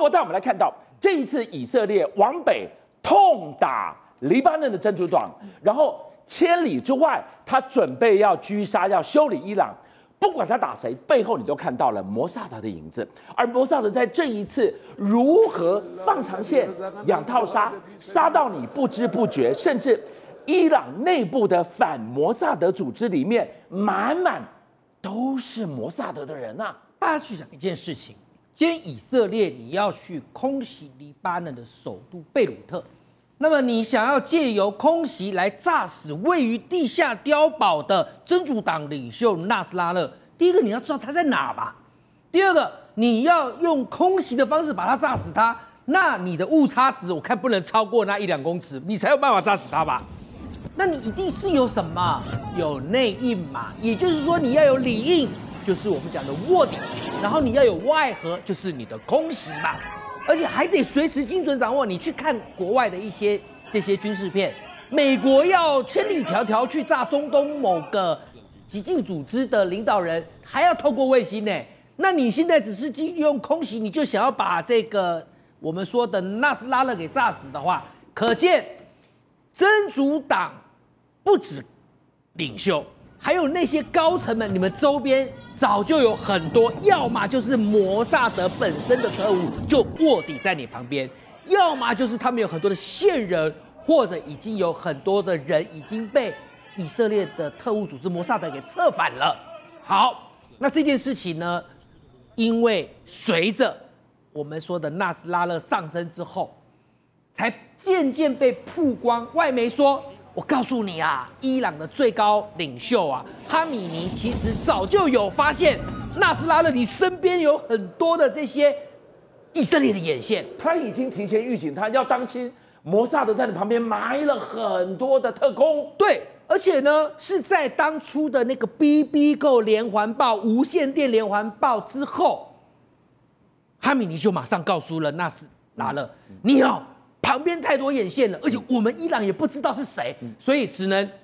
博带我们来看到，这一次以色列往北痛打黎巴嫩的真主党，然后千里之外，他准备要狙杀、要修理伊朗。不管他打谁，背后你都看到了摩萨德的影子。而摩萨德在这一次如何放长线、养套杀，杀到你不知不觉，甚至伊朗内部的反摩萨德组织里面，满满都是摩萨德的人啊！ 大家去想一件事情：今天以色列你要去空袭黎巴嫩的首都贝鲁特，那么你想要借由空袭来炸死位于地下碉堡的真主党领袖纳斯拉勒。第一个你要知道他在哪吧，第二个你要用空袭的方式把他炸死他，那你的误差值我看不能超过那1-2公尺，你才有办法炸死他吧？那你一定是有什么有内应嘛，也就是说你要有里应，就是我们讲的卧底，然后你要有外合，就是你的空袭嘛。而且还得随时精准掌握。你去看国外的一些这些军事片，美国要千里迢迢去炸中东某个激进组织的领导人，还要透过卫星呢。那你现在只是利用空袭，你就想要把这个我们说的纳斯拉勒给炸死的话，可见真主党不止领袖，还有那些高层们，你们周边早就有很多，要么就是摩萨德本身的特务就卧底在你旁边，要么就是他们有很多的线人，或者已经有很多的人已经被以色列的特务组织摩萨德给策反了。好，那这件事情呢，因为随着我们说的纳斯拉勒上升之后，才渐渐被曝光。外媒说，我告诉你啊，伊朗的最高领袖啊，哈米尼其实早就有发现纳斯拉勒你身边有很多的这些以色列的眼线， 他已经提前预警他要当心摩萨德在你旁边埋了很多的特工。 对，而且呢是在当初的那个 BB Go 连环爆、无线电连环爆之后，哈米尼就马上告诉了纳斯拉勒，你好。旁边太多眼线了，而且我们伊朗也不知道是谁，所以只能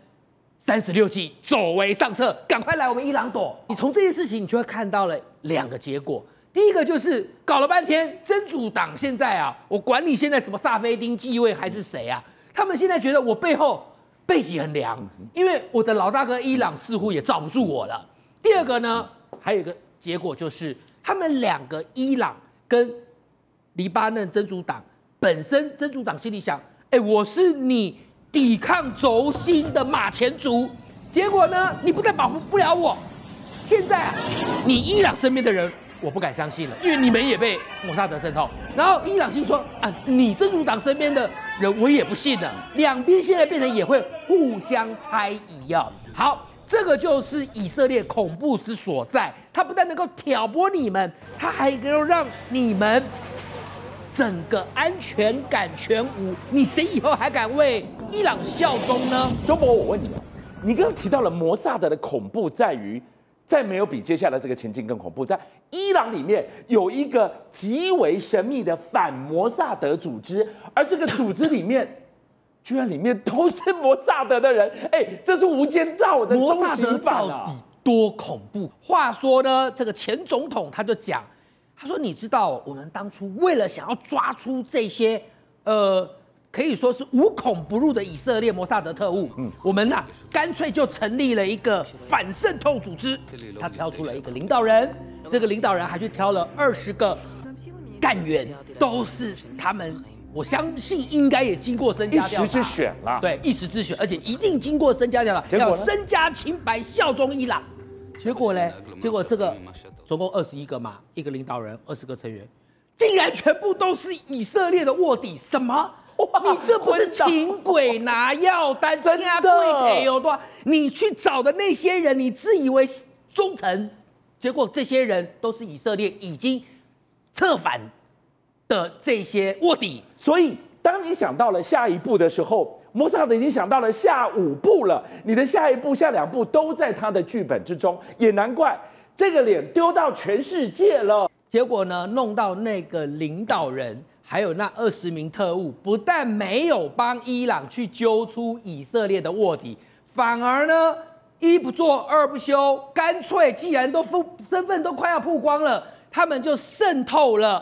36计走为上策，赶快来我们伊朗躲。你从这件事情，你就会看到了2个结果。第一个就是搞了半天，真主党现在啊，我管你现在什么萨菲丁继位还是谁啊，他们现在觉得我背后背脊很凉，因为我的老大哥伊朗似乎也罩不住我了。第二个呢，还有一个结果就是他们2个伊朗跟黎巴嫩真主党。本身真主党心里想，我是你抵抗轴心的马前卒，结果呢，你不但保护不了我，现在啊，你伊朗身边的人我不敢相信了，因为你们也被摩萨德渗透。然后伊朗心说啊，你真主党身边的人我也不信了，两边现在变成也会互相猜疑啊。好，这个就是以色列恐怖之所在，它不但能够挑拨你们，它还能够让你们。整个安全感全无，你谁以后还敢为伊朗效忠呢？ 周博，我问你啊，你刚刚提到了摩萨德的恐怖在于，在没有比接下来这个前进更恐怖，在伊朗里面有一个极为神秘的反摩萨德组织，而这个组织里面。居然里面都是摩萨德的人，这是无间道的终极版啊！ 摩萨德到底多恐怖？话说呢，这个前总统他就讲。他说：“你知道，我们当初为了想要抓出这些，可以说是无孔不入的以色列摩萨德特务，我们呐，干脆就成立了一个反渗透组织。他挑出了一个领导人，这个领导人还去挑了20个干员，都是他们，我相信应该也经过身家调查， 一时之选啦。 对，一时之选，而且一定经过身家调查，要身家清白，效忠伊朗。结果呢？结果这个。”总共21个嘛，一个领导人，20个成员，竟然全部都是以色列的卧底！什么？你这不是请鬼拿药单？真的有多？你去找的那些人，你自以为忠诚，结果这些人都是以色列已经策反的这些卧底。 所以，当你想到了下一步的时候，摩萨德已经想到了下5步了。你的下一步、下2步都在他的剧本之中，也难怪。这个脸丢到全世界了， 结果呢，弄到那个领导人，还有那20名特务，不但没有帮伊朗去揪出以色列的卧底，反而呢，一不做二不休，干脆既然都身份都快要曝光了，他们就渗透了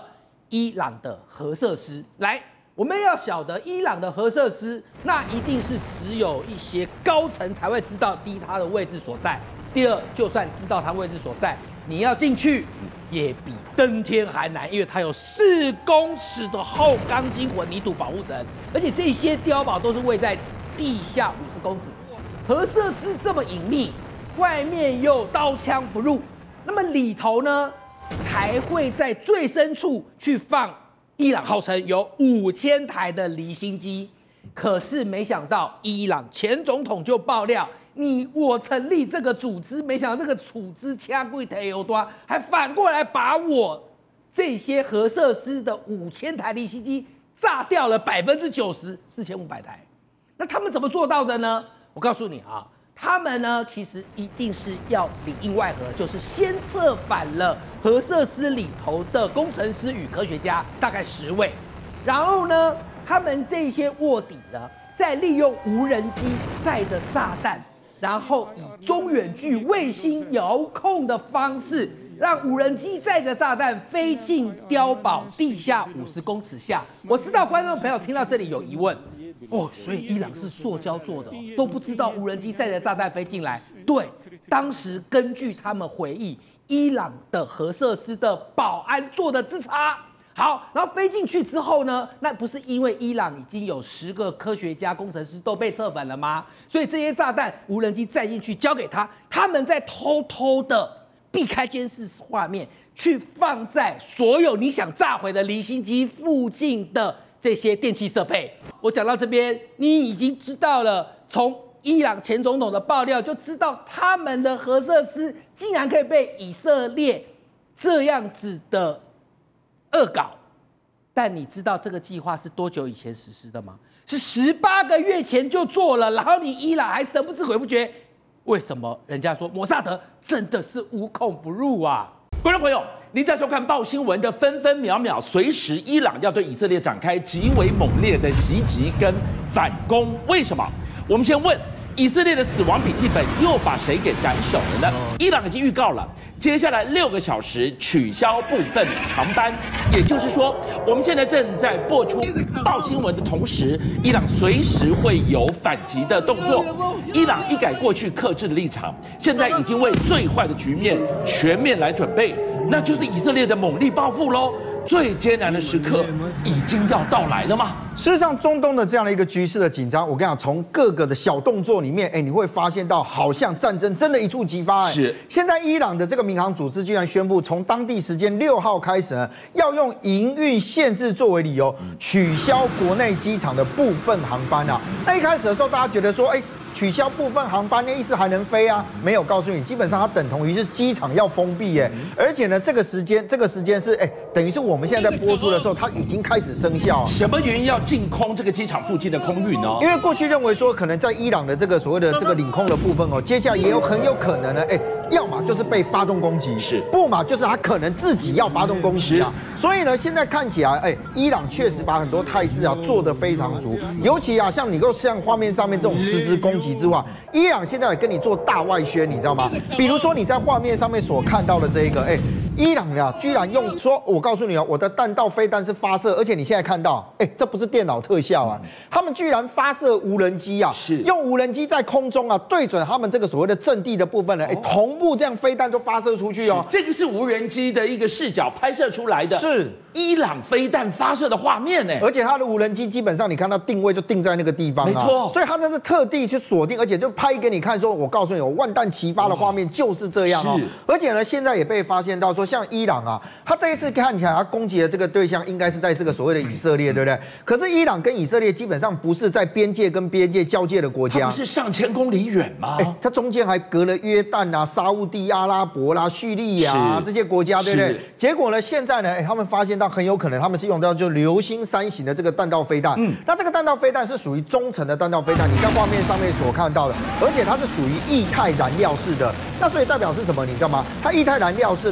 伊朗的核设施。来，我们要晓得伊朗的核设施，那一定是只有一些高层才会知道第一它的位置所在，第二，就算知道它位置所在，你要进去也比登天还难，因为它有4公尺的厚钢筋混凝土保护层，而且这些碉堡都是位在地下50公尺，核设施这么隐秘，外面又刀枪不入，那么里头呢才会在最深处去放伊朗号称有5000台的离心机，可是没想到伊朗前总统就爆料。我成立这个组织，没想到这个组织掐贵忒有多，还反过来把我这些核设施的5000台离心机炸掉了90%，4500台。那他们怎么做到的呢？我告诉你啊，他们呢其实一定是要里应外合，就是先策反了核设施里头的工程师与科学家，大概10位，然后呢，他们这些卧底呢，再利用无人机载着炸弹。然后以中远距卫星遥控的方式，让无人机载着炸弹飞进碉堡地下50公尺下。我知道观众朋友听到这里有疑问，所以伊朗是塑胶做的，都不知道无人机载着炸弹飞进来。对，当时根据他们回忆，伊朗的核设施的保安做的之差。好，然后飞进去之后呢，那不是因为伊朗已经有10个科学家、工程师都被策反了吗？所以这些炸弹无人机载进去交给他们再偷偷的避开监视画面，去放在所有你想炸毁的离心机附近的这些电器设备。我讲到这边，你已经知道了，从伊朗前总统的爆料就知道，他们的核设施竟然可以被以色列这样子的恶搞。但你知道这个计划是多久以前实施的吗？是18个月前就做了，然后你伊朗还神不知鬼不觉。为什么人家说摩萨德真的是无孔不入啊？ 观众朋友，您在收看报新闻的分分秒秒，随时伊朗要对以色列展开极为猛烈的袭击跟反攻。为什么？我们先问。以色列的死亡笔记本又把谁给斩首了呢？伊朗已经预告了，接下来6个小时取消部分航班，也就是说，我们现在正在播出报新闻的同时，伊朗随时会有反击的动作。伊朗一改过去克制的立场，现在已经为最坏的局面全面来准备，那就是以色列的猛力报复喽。最艰难的时刻已经要到来了吗？ 事实上，中东的这样的一个局势的紧张，我跟你讲，从各个的小动作里面，你会发现到好像战争真的一触即发。 是， 现在伊朗的这个民航组织居然宣布，从当地时间6号开始呢，要用营运限制作为理由，取消国内机场的部分航班啊。那一开始的时候，大家觉得说，取消部分航班的意思还能飞啊？没有，告诉你，基本上它等同于是机场要封闭耶。而且呢，这个时间是等于是我们现在在播出的时候，它已经开始生效。 什么原因要净空这个机场附近的空域呢？ 因为过去认为说，可能在伊朗的这个所谓的这个领空的部分接下来也很有可能呢，要么就是被发动攻击， 是； 不嘛就是他可能自己要发动攻击啊。所以呢，现在看起来，伊朗确实把很多态势做得非常足，尤其像你像画面上面这种实质攻击之外，伊朗现在也跟你做大外宣，你知道吗？比如说你在画面上面所看到的这一个，伊朗居然用说，我告诉你我的弹道飞弹是发射，而且你现在看到，这不是电脑特效啊，他们居然发射无人机啊， 是用无人机在空中对准他们这个所谓的阵地的部分呢，同步这样飞弹就发射出去哦。 这个是无人机的一个视角拍摄出来的， 是伊朗飞弹发射的画面呢。 而且它的无人机基本上你看它定位就定在那个地方啊， 没错， 所以它这是特地去锁定，而且就拍给你看说，我告诉你，我万弹齐发的画面就是这样哦。而且呢，现在也被发现到说，像伊朗啊，他这一次看起来他攻击的这个对象应该是在这个所谓的以色列，对不对？可是伊朗跟以色列基本上不是在边界跟边界交界的国家， 它不是上千公里远吗？ 它中间还隔了约旦啊、沙烏地阿拉伯啦、叙利亚这些国家，对不对？结果呢，现在呢，他们发现到很有可能他们是用到就流星3型的这个弹道飞弹。那这个弹道飞弹是属于中程的弹道飞弹，你在画面上面所看到的，而且它是属于液态燃料式的。那所以代表是什么？你知道吗？它液态燃料式，它又采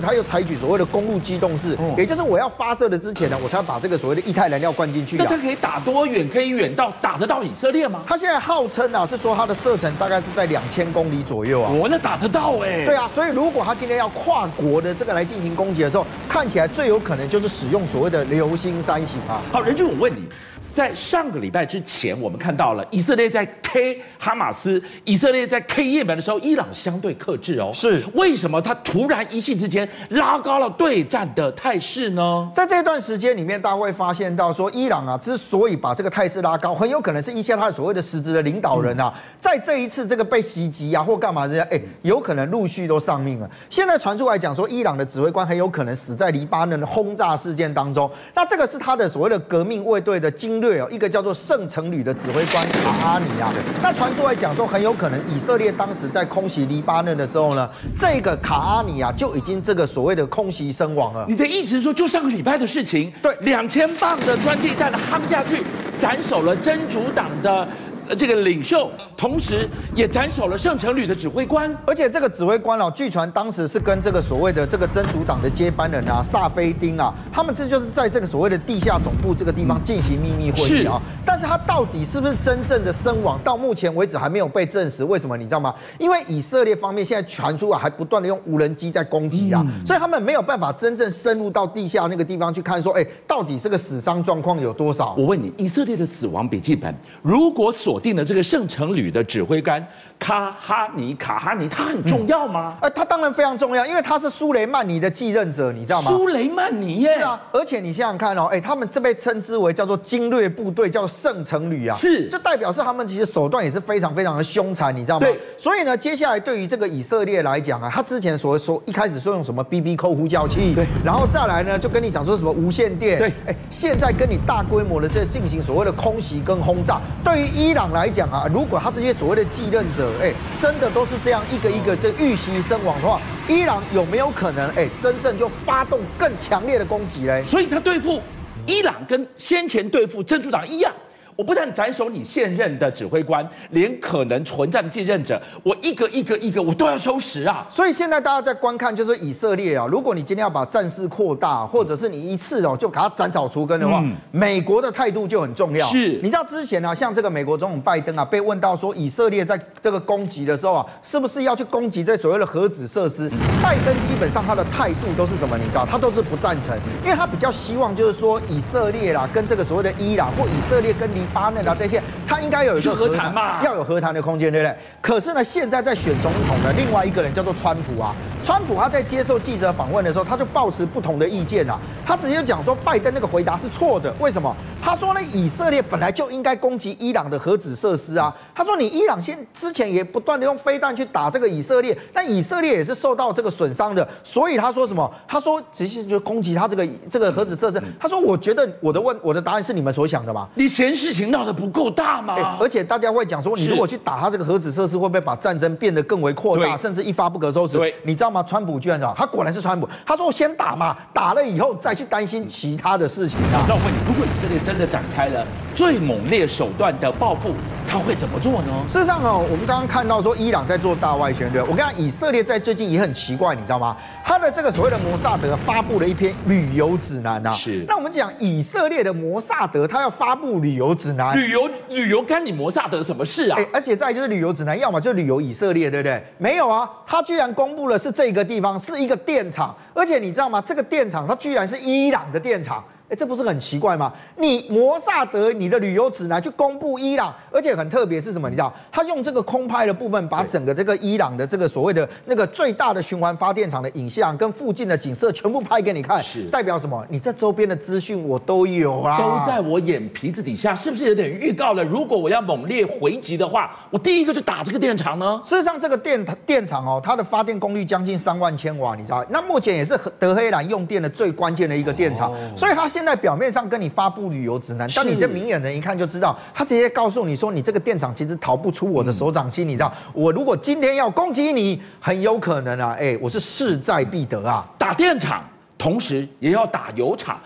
取所谓的公路机动式，也就是我要发射的之前呢，我才把这个所谓的液态燃料灌进去。 那它可以打多远？可以远到打得到以色列吗？ 它现在号称啊是说它的射程大概是在2000公里左右啊。 那打得到哎。 对啊，所以如果他今天要跨国的这个来进行攻击的时候，看起来最有可能就是使用所谓的流星3型啊。 好，任君，我问你。在上个礼拜之前，我们看到了以色列在 K 哈马斯，以色列在 K 也门的时候，伊朗相对克制哦。 是为什么他突然一夕之间拉高了对战的态势呢？ 在这段时间里面，大家会发现到说，伊朗啊之所以把这个态势拉高，很有可能是一些他所谓的实质的领导人啊，在这一次这个被袭击啊或干嘛这些，有可能陆续都丧命了。现在传出来讲说，伊朗的指挥官很有可能死在黎巴嫩的轰炸事件当中。那这个是他的所谓的革命卫队的精锐。一个叫做圣城旅的指挥官卡阿尼啊，那传出来讲说，很有可能以色列当时在空袭黎巴嫩的时候呢，这个卡阿尼啊就已经这个所谓的空袭身亡了。 你的意思是说，就上个礼拜的事情， 对 ，2000磅的钻地弹夯下去，斩首了真主党的这个领袖，同时也斩首了圣城旅的指挥官。 而且这个指挥官据传当时是跟这个所谓的这个真主党的接班人啊萨菲丁啊，他们这就是在这个所谓的地下总部这个地方进行秘密会议啊。但是他到底是不是真正的身亡，到目前为止还没有被证实。为什么你知道吗？因为以色列方面现在传出还不断的用无人机在攻击啊，所以他们没有办法真正深入到地下那个地方去看说，到底这个死伤状况有多少？ 我问你，以色列的死亡笔记本如果锁定了这个圣城旅的指挥官卡哈尼，他很重要吗？ 他当然非常重要，因为他是苏雷曼尼的继任者，你知道吗？ 苏雷曼尼耶， 是啊，而且你想想看哦，他们这被称之为叫做精锐部队，叫圣城旅啊， 是， 就代表是他们其实手段也是非常非常的凶残，你知道吗？ 对， 所以呢，接下来对于这个以色列来讲啊，他之前说一开始说用什么 BB 扣呼叫器， 对， 然后再来呢就跟你讲说什么无线电， 对， 现在跟你大规模的进行所谓的空袭跟轰炸，对于伊朗来讲啊，如果他这些所谓的继任者，真的都是这样一个一个这遇袭身亡的话，伊朗有没有可能真正就发动更强烈的攻击嘞？ 所以他对付伊朗跟先前对付真主党一样。我不但斩首你现任的指挥官，连可能存在的继任者，我一个我都要收拾啊！ 所以现在大家在观看，就是以色列啊，如果你今天要把战事扩大，或者是你一次就把它斩草除根的话，美国的态度就很重要。 是， 你知道之前啊，像这个美国总统拜登啊，被问到说以色列在这个攻击的时候啊，是不是要去攻击这所谓的核子设施？拜登基本上他的态度都是什么？你知道，他都是不赞成，因为他比较希望就是说以色列啦，跟这个所谓的伊朗或以色列跟黎巴嫩啊这些，他应该有一个和谈嘛， 要有和谈的空间，对不对？可是呢，现在在选总统的另外一个人叫做川普啊，川普他在接受记者访问的时候，他就抱持不同的意见啊，他直接讲说拜登那个回答是错的，为什么？他说呢，以色列本来就应该攻击伊朗的核子设施啊，他说你伊朗之前也不断的用飞弹去打这个以色列，那以色列也是受到这个损伤的，所以他说什么？他说直接就攻击他这个核子设施，他说我觉得我的答案是你们所想的嘛， 你嫌事情闹得不够大吗？ 而且大家会讲说，你如果去打他这个核子设施，会不会把战争变得更为扩大，甚至一发不可收拾？你知道吗？川普居然讲，他果然是川普，他说我先打嘛，打了以后再去担心其他的事情啊。 那我问你，如果以色列真的展开了最猛烈手段的报复，他会怎么做呢？ 事实上我们刚刚看到说伊朗在做大外宣，对我跟你讲，以色列在最近也很奇怪，你知道吗？他的这个所谓的摩萨德发布了一篇旅游指南啊。 是。 那我们讲以色列的摩萨德，他要发布旅游指南， 旅游干你摩萨德什么事啊？ 而且再就是旅游指南，要么就旅游以色列，对不对？没有啊，他居然公布了是这个地方是一个电厂，而且你知道吗？这个电厂它居然是伊朗的电厂。这不是很奇怪吗？你摩萨德你的旅游指南去公布伊朗，而且很特别是什么？你知道，他用这个空拍的部分，把整个这个伊朗的这个所谓的那个最大的循环发电厂的影像跟附近的景色全部拍给你看， 是代表什么？你这周边的资讯我都有啊， 都在我眼皮子底下，是不是有点预告了？如果我要猛烈回击的话，我第一个就打这个电厂呢？ 事实上，这个电厂它的发电功率将近3万千瓦，你知道？那目前也是德黑兰用电的最关键的一个电厂，所以它现在表面上跟你发布旅游指南，但你这明眼人一看就知道，他直接告诉你说，你这个电厂其实逃不出我的手掌心，你知道？我如果今天要攻击你，很有可能啊，我是势在必得啊！ 打电厂，同时也要打油厂。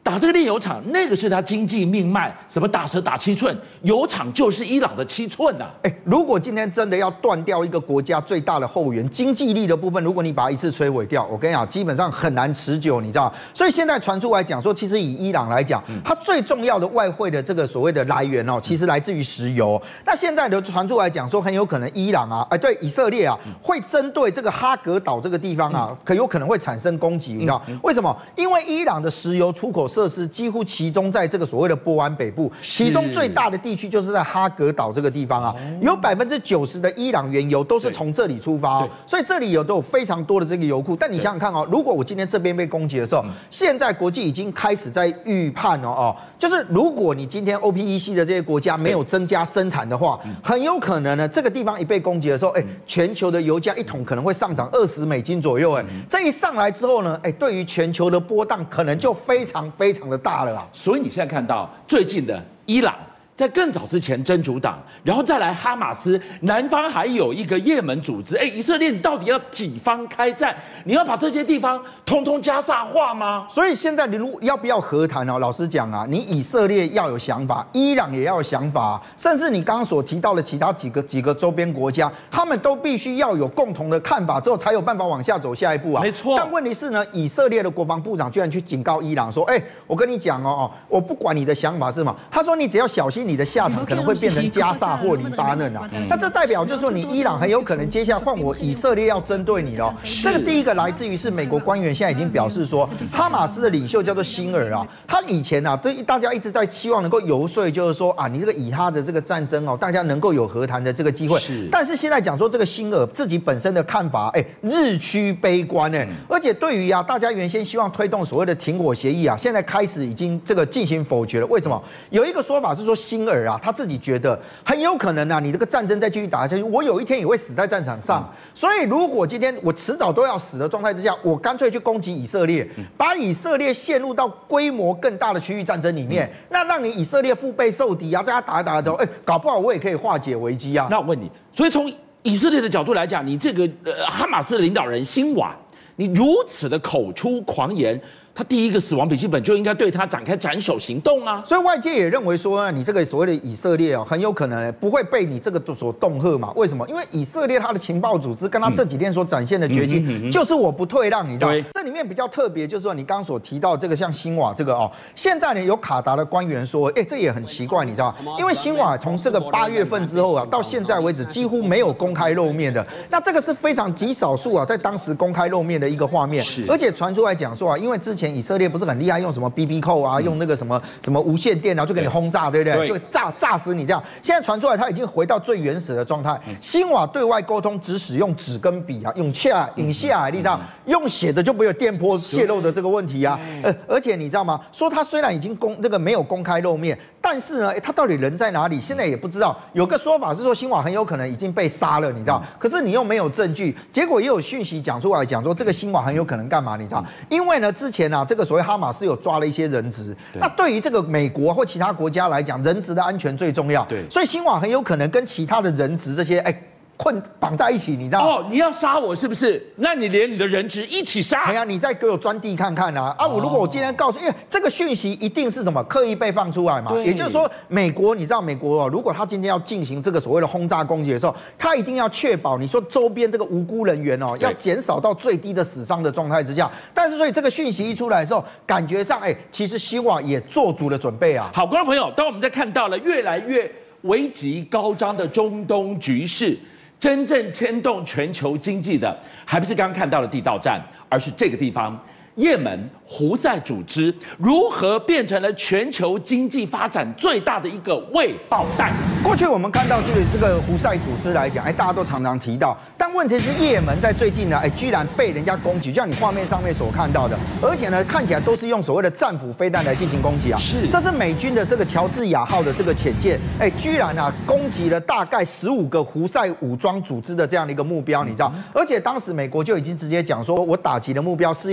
打这个炼油厂，那个是他经济命脉，什么打蛇打7寸，油厂就是伊朗的7寸呐。 如果今天真的要断掉一个国家最大的后援，经济力的部分，如果你把它一次摧毁掉，我跟你讲，基本上很难持久，你知道？所以现在传出来讲说，其实以伊朗来讲，它最重要的外汇的这个所谓的来源哦，其实来自于石油。那现在的传出来讲说，很有可能伊朗啊，对以色列啊，会针对这个哈格岛这个地方啊，有可能会产生攻击，你知道？为什么？因为伊朗的石油出口设施几乎集中在这个所谓的波湾北部，其中最大的地区就是在哈格岛这个地方啊，有90%的伊朗原油都是从这里出发哦，所以这里都有非常多的这个油库。但你想想看哦，如果我今天这边被攻击的时候，现在国际已经开始在预判哦，就是如果你今天 OPEC 的这些国家没有增加生产的话，很有可能呢，这个地方一被攻击的时候，全球的油价一桶可能会上涨$20左右，这一上来之后呢，对于全球的波荡可能就非常的大了啊。 所以你现在看到最近的伊朗，在更早之前真主党，然后再来哈马斯，南方还有一个也门组织。以色列你到底要几方开战？你要把这些地方通通加沙化吗？ 所以现在你要不要和谈哦？老实讲啊，你以色列要有想法，伊朗也要有想法，甚至你刚刚所提到的其他几个周边国家，他们都必须要有共同的看法之后，才有办法往下走下一步啊。 没错。 但问题是呢，以色列的国防部长居然去警告伊朗说：“我跟你讲哦，我不管你的想法是什么，他说你只要小心。”你的下场可能会变成加沙或黎巴嫩啊，那这代表就是说你伊朗很有可能接下来换我以色列要针对你了。这个第一个来自于是美国官员现在已经表示说，哈马斯的领袖叫做辛尔啊，他以前啊，大家一直在希望能够游说，就是说啊，你这个以哈的这个战争哦，大家能够有和谈的这个机会。但是现在讲说这个辛尔自己本身的看法，日趋悲观而且对于啊，大家原先希望推动所谓的停火协议啊，现在开始已经这个进行否决了。为什么？有一个说法是说辛尔啊，他自己觉得很有可能啊，你这个战争再继续打下去，我有一天也会死在战场上。所以如果今天我迟早都要死的状态之下，我干脆去攻击以色列，把以色列陷入到规模更大的区域战争里面，那让你以色列腹背受敌啊，大家打一打的时候，搞不好我也可以化解危机啊。 那我问你，所以从以色列的角度来讲，你这个哈马斯的领导人辛瓦，你如此的口出狂言。他第一个死亡笔记本就应该对他展开斩首行动啊！ 所以外界也认为说，你这个所谓的以色列很有可能不会被你这个所恫吓嘛？为什么？因为以色列他的情报组织跟他这几天所展现的决心，就是我不退让，你知道？这里面比较特别，就是说你刚刚所提到这个像辛瓦这个现在呢有卡达的官员说，这也很奇怪，你知道？因为辛瓦从这个8月份之后啊，到现在为止几乎没有公开露面的，那这个是非常极少数啊，在当时公开露面的一个画面，而且传出来讲说啊，因为之前以色列不是很厉害，用什么 BB 扣啊，用那个什么无线电啊，就给你轰炸，对不对？就炸死你这样。现在传出来，他已经回到最原始的状态。辛瓦对外沟通只使用纸跟笔啊，用下，你知道，用写的就没有电波泄露的这个问题啊。而且你知道吗？说他虽然已经没有公开露面，但是呢，他到底人在哪里？现在也不知道。有个说法是说，辛瓦很有可能已经被杀了，你知道？可是你又没有证据，结果也有讯息讲出来，讲说这个辛瓦很有可能干嘛？你知道？因为呢，之前啊，这个所谓哈马斯有抓了一些人质，那对于这个美国或其他国家来讲，人质的安全最重要。对，所以辛瓦很有可能跟其他的人质这些绑在一起，你知道？ 你要杀我是不是？那你连你的人质一起杀？ 哎呀，你再给我钻地看看啊！如果我今天告诉，因为这个讯息一定是什么刻意被放出来嘛？也就是说，美国，你知道美国如果他今天要进行这个所谓的轰炸攻击的时候，他一定要确保你说周边这个无辜人员要减少到最低的死伤的状态之下。但是所以这个讯息一出来的时候，感觉上其实辛瓦也做足了准备啊。 好，观众朋友，当我们在看到了越来越危急高涨的中东局势。真正牵动全球经济的，还不是刚刚看到的地道战，而是这个地方也门胡塞组织如何变成了全球经济发展最大的一个未爆弹。 过去我们看到这个胡塞组织来讲，大家都常常提到，但问题是也门在最近呢，居然被人家攻击，就像你画面上面所看到的，而且呢，看起来都是用所谓的战斧飞弹来进行攻击啊。是，这是美军的这个乔治亚号的这个潜舰，居然啊攻击了大概15个胡塞武装组织的这样的一个目标，你知道？而且当时美国就已经直接讲说，我打击的目标是要进攻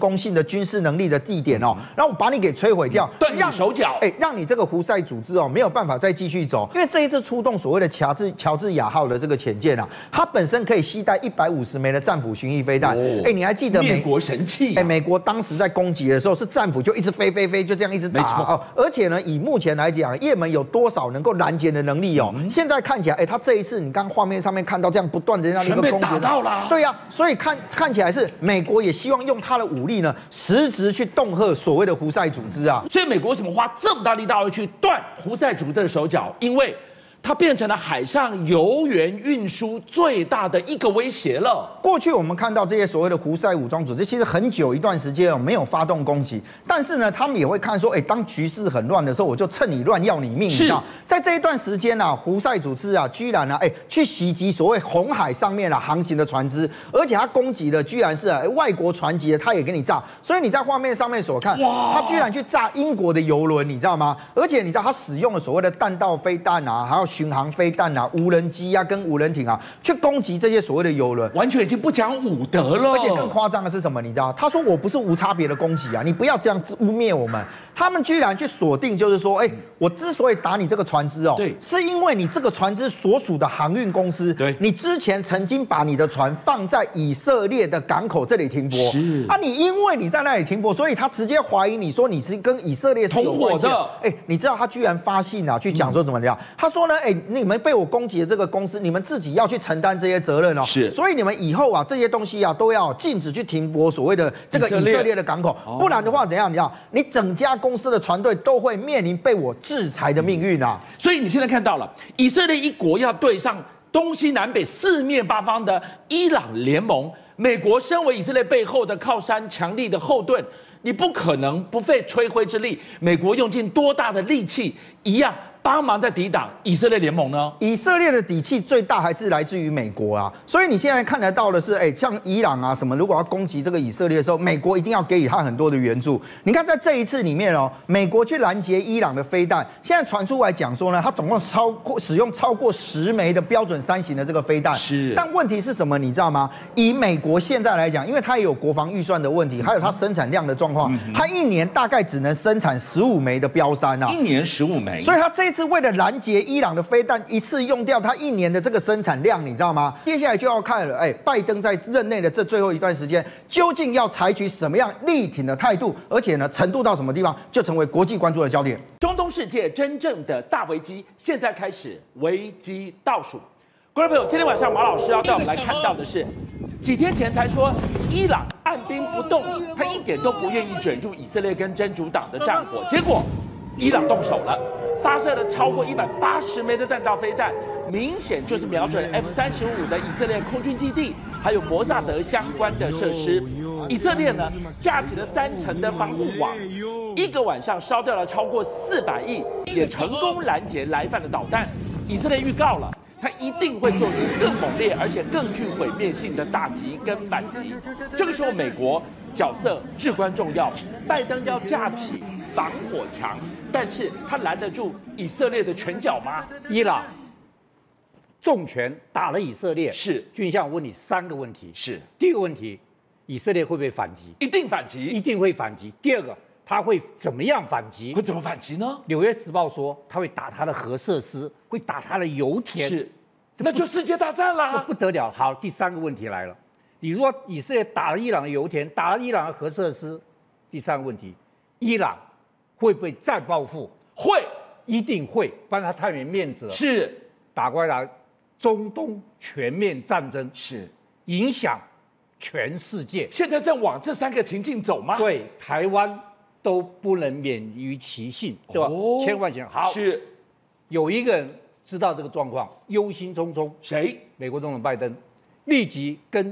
攻性的军事能力的地点哦，然后我把你给摧毁掉， 断你手脚， 让你这个胡塞组织哦没有办法再继续走，因为这一次出动所谓的乔治亚号的这个潜舰啊，它本身可以携带150枚的战斧巡弋飞弹，你还记得灭国神器？ 美国当时在攻击的时候是战斧就一直飞，就这样一直打，没错哦，而且呢，以目前来讲，也门有多少能够拦截的能力哦？现在看起来，他这一次你刚画面上面看到这样不断的这样一个攻击， 打到了， 对呀，所以看起来是美国也希望用他的武力呢，实质去恫吓所谓的胡塞组织啊。 所以美国为什么花这么大力道去断胡塞组织的手脚？因为它变成了海上油源运输最大的一个威胁了。 过去我们看到这些所谓的胡塞武装组织，其实很久一段时间没有发动攻击，但是呢，他们也会看说，当局势很乱的时候，我就趁你乱要你命。你知道，在这一段时间啊，胡塞组织啊，居然呢，去袭击所谓红海上面航行的船只，而且他攻击的居然是外国船级的，他也给你炸。所以你在画面上面所看，他居然去炸英国的油轮，你知道吗？而且你知道他使用了所谓的弹道飞弹啊，还有巡航飞弹啊、无人机啊、跟无人艇啊，去攻击这些所谓的油轮， 完全已经不讲武德了。 而且更夸张的是什么？你知道？他说我不是无差别的攻击啊，你不要这样污蔑我们。他们居然去锁定，就是说，我之所以打你这个船只哦， 对， 是因为你这个船只所属的航运公司， 对， 你之前曾经把你的船放在以色列的港口这里停泊， 是啊，你因为你在那里停泊，所以他直接怀疑你说你是跟以色列是有关系的。你知道他居然发信啊，去讲说怎么样？他说呢，你们被我攻击的这个公司，你们自己要去承担这些责任哦， 是， 所以你们以后啊这些东西啊都要禁止去停泊所谓的这个以色列的港口，不然的话怎样？你知道，你整家公司的船队都会面临被我制裁的命运啊！ 所以你现在看到了，以色列一国要对上东西南北四面八方的伊朗联盟，美国身为以色列背后的靠山、强力的后盾，你不可能不费吹灰之力。美国用尽多大的力气，一样帮忙在抵挡以色列联盟呢？ 以色列的底气最大还是来自于美国啊，所以你现在看得到的是，像伊朗啊什么，如果要攻击这个以色列的时候，美国一定要给予他很多的援助。你看在这一次里面哦，美国去拦截伊朗的飞弹，现在传出来讲说呢，他总共使用超过10枚的标准3型的这个飞弹。 是， 但问题是什么？你知道吗？以美国现在来讲，因为它也有国防预算的问题，还有它生产量的状况，它一年大概只能生产15枚的标3啊， 一年15枚， 所以它这一次为了拦截伊朗的飞弹，一次用掉它1年的这个生产量，你知道吗？接下来就要看了，拜登在任内的这最后一段时间，究竟要采取什么样力挺的态度，而且呢，程度到什么地方，就成为国际关注的焦点。 中东世界真正的大危机，现在开始危机倒数。观众朋友，今天晚上马老师要带我们来看到的是，几天前才说伊朗按兵不动，他一点都不愿意卷入以色列跟真主党的战火，结果伊朗动手了，发射了超过180枚的弹道飞弹，明显就是瞄准 F-35的以色列空军基地，还有摩萨德相关的设施。以色列呢，架起了3层的防护网，一个晚上烧掉了超过400亿，也成功拦截来犯的导弹。以色列预告了，他一定会做出更猛烈而且更具毁灭性的打击跟反击。这个时候，美国角色至关重要，拜登要架起防火墙，但是他拦得住以色列的拳脚吗？ 伊朗重拳打了以色列， 是。 俊相，我问你3个问题。 是。 第一个问题，以色列会不会反击？ 一定反击， 一定会反击。第二个，他会怎么样反击？ 会怎么反击呢？ 《纽约时报》说他会打他的核设施，会打他的油田， 是，那就世界大战啦， 不得了。好，第3个问题来了，你如果以色列打了伊朗的油田，打了伊朗的核设施，第3个问题，伊朗会不会再报复？ 会， 一定会，不然他太没面子了。 是， 打过来，中东全面战争是影响全世界。 现在正往这3个情境走吗？ 对，台湾都不能免于其幸，对吧？千万想好。 是， 有一个人知道这个状况，忧心忡忡。 谁？ 美国总统拜登立即跟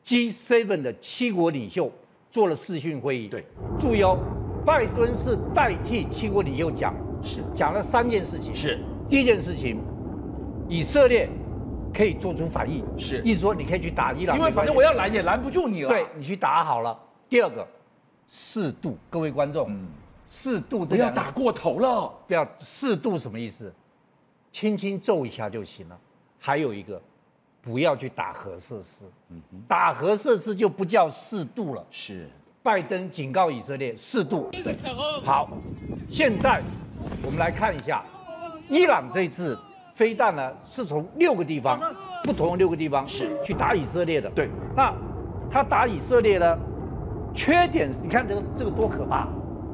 G7 的7国领袖做了视讯会议。 对， 注意哦，拜登是代替7国领袖讲了3件事情。 是， 第一件事情，以色列可以做出反应， 是， 意思说你可以去打伊朗， 因为反正我要拦也拦不住你了。 对，你去打好了。第二个，适度，各位观众，适度不要打过头了， 不要适度什么意思？轻轻揍一下就行了。还有一个，不要去打核设施，打核设施就不叫适度了。 是， 拜登警告以色列适度。对，好，现在我们来看一下，伊朗这次飞弹呢是从6个地方，不同的6个地方是去打以色列的。 对， 那他打以色列呢，缺点你看这个多可怕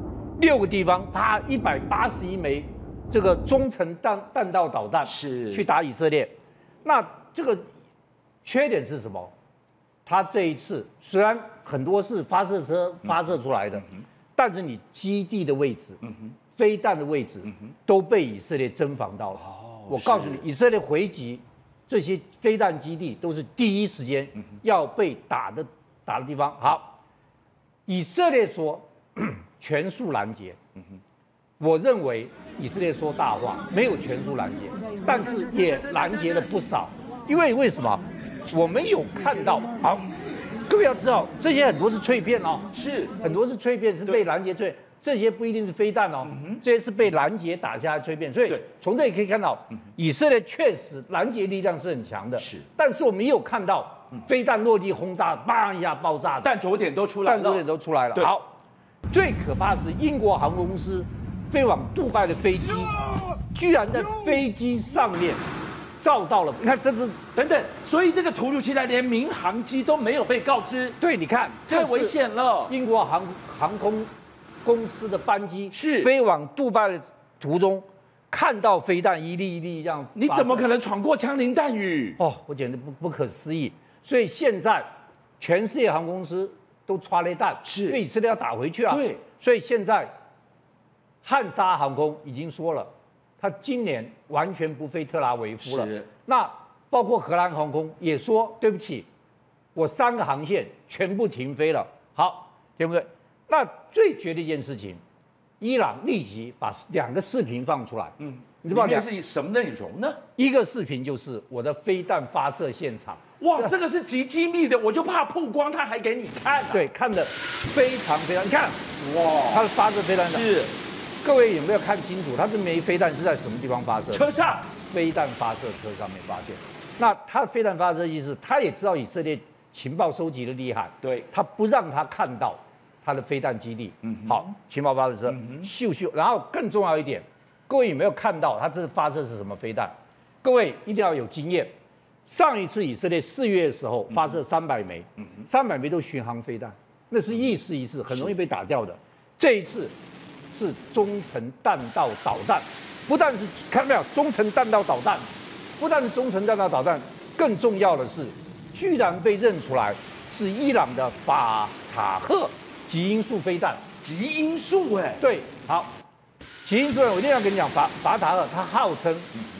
，6个地方，啪，181枚这个中程弹道导弹是去打以色列。那这个缺点是什么？他这一次虽然很多是发射车发射出来的，但是你基地的位置、飞弹的位置都被以色列侦防到了。我告诉你，以色列回击这些飞弹基地都是第一时间要被打的地方。好，以色列说全数拦截，我认为以色列说大话，没有全数拦截，但是也拦截了不少。因为什么？我们有看到，好，各位要知道，这些很多是脆片哦， 是很多是脆片，是被拦截脆，这些不一定是飞弹哦，这些是被拦截打下来的脆片。所以从这里可以看到，以色列确实拦截力量是很强的， 是。 但是我们也有看到飞弹落地轰炸，砰一下爆炸， 弹着点都出来了， 弹着点都出来了。好，最可怕的是英国航空公司飞往杜拜的飞机，居然在飞机上面照到了，你看这是等等，所以这个突如其来，连民航机都没有被告知。 对，你看太危险了。 英国航空公司的班机是飞往杜拜的途中，看到飞弹一粒一粒这样， 你怎么可能闯过枪林弹雨？ 哦，我简直不可思议。所以现在全世界航空公司都抓了弹， 是因为以色列要打回去啊。 对， 所以现在汉莎航空已经说了。他今年完全不飞特拉维夫了。那包括荷兰航空也说，对不起，我3个航线全部停飞了。好，对不对？那最绝的一件事情，伊朗立即把2个视频放出来。你知道里面是什么内容呢？ 一个视频就是我的飞弹发射现场。 哇，这个是极机密的，我就怕曝光，他还给你看。 对，看得非常，你看， 哇， 他的发射飞弹是。 各位有没有看清楚？它这枚飞弹是在什么地方发射？ 车上， 飞弹发射车上面发现。那它飞弹发射意思，他也知道以色列情报收集的厉害， 对， 他不让他看到他的飞弹基地。好，情报发射车，咻咻。然后更重要一点，各位有没有看到它这发射是什么飞弹？各位一定要有经验。上一次以色列4月的时候发射300枚，300枚都巡航飞弹，那是意思一次，很容易被打掉的。这一次。是中程弹道导弹，不但是看到没有中程弹道导弹，不但是中程弹道导弹，更重要的是，居然被认出来是伊朗的法塔赫极音速飞弹。 极音速哎， 对，好，极音速我一定要跟你讲，法塔赫它号称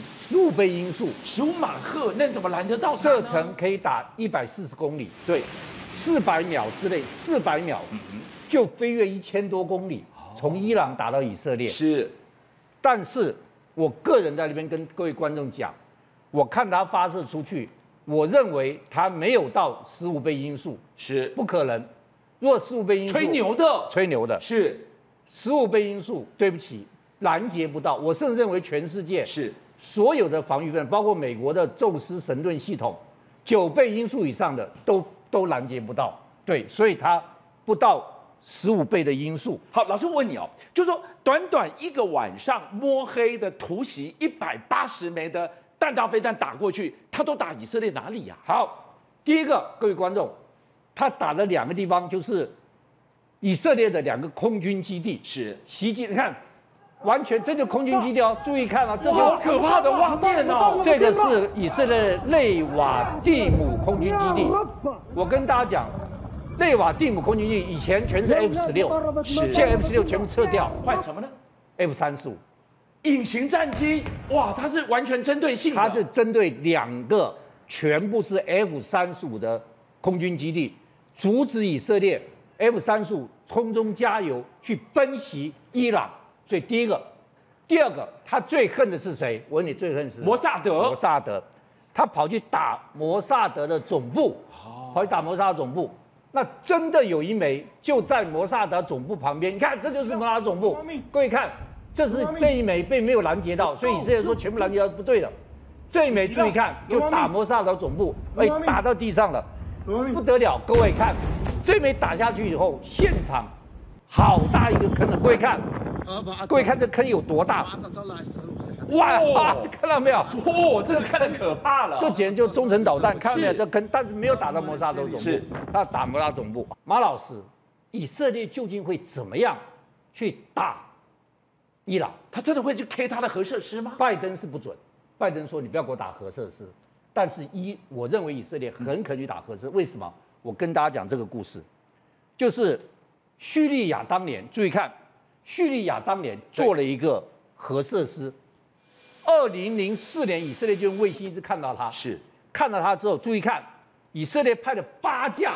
15倍音速 ，15马赫，那怎么拦得到它呢？ 射程可以打140公里， 对 ，400秒之内，400秒就飞越1000多公里。从伊朗打到以色列是， 但是我个人在这边跟各位观众讲，我看它发射出去，我认为它没有到15倍音速， 是不可能。如果15倍音速， 吹牛的， 是15倍音速，对不起，拦截不到。我甚至认为全世界是所有的防御分，包括美国的宙斯神盾系统，9倍音速以上的都拦截不到。对，所以它不到15倍的音速。 好，老师我问你哦，就是说短短1个晚上摸黑的突袭180枚的弹道飞弹打过去，他都打以色列哪里呀？ 好，第一个各位观众，他打的2个地方就是以色列的2个空军基地， 是袭击。你看，完全这就空军基地哦，注意看哦，这就好可怕的画面哦。 这个是以色列内瓦蒂姆空军基地。我跟大家讲。内瓦蒂姆空军基地以前全是 F-16，现在 F-16全部撤掉， 换什么呢 ？F-35， 隐形战机。哇，它是完全针对性的。 它是针对2个全部是 F-35的空军基地，阻止以色列 F-35空中加油去奔袭伊朗。所以第一个，第二个，他最恨的是谁？我问你，最恨是摩萨德。 摩萨德，他跑去打摩萨德的总部，跑去打摩萨德总部。那真的有一枚就在摩萨德总部旁边，你看，这就是摩萨德总部。各位看，这一枚被没有拦截到，所以以色列说全部拦截到不对的。这一枚注意看，就打摩萨德总部，打到地上了，不得了。各位看， 这枚打下去以后，现场好大一个坑的，各位看，各位看这坑有多大？哇，看到没有？ 哦，这个看得可怕了。 这简直就中程导弹，看到没有？这坑，但是没有打到摩萨州总部， 是他打摩萨总部。马老师，以色列究竟会怎么样去打伊朗？ 他真的会去 K 他的核设施吗？ 拜登是不准，拜登说你不要给我打核设施，但是我认为以色列很可能去打核设施。为什么？我跟大家讲这个故事，就是叙利亚当年，注意看，叙利亚当年做了一个核设施。2004年，以色列就用卫星一直看到它， 是看到它之后，注意看，以色列派了8架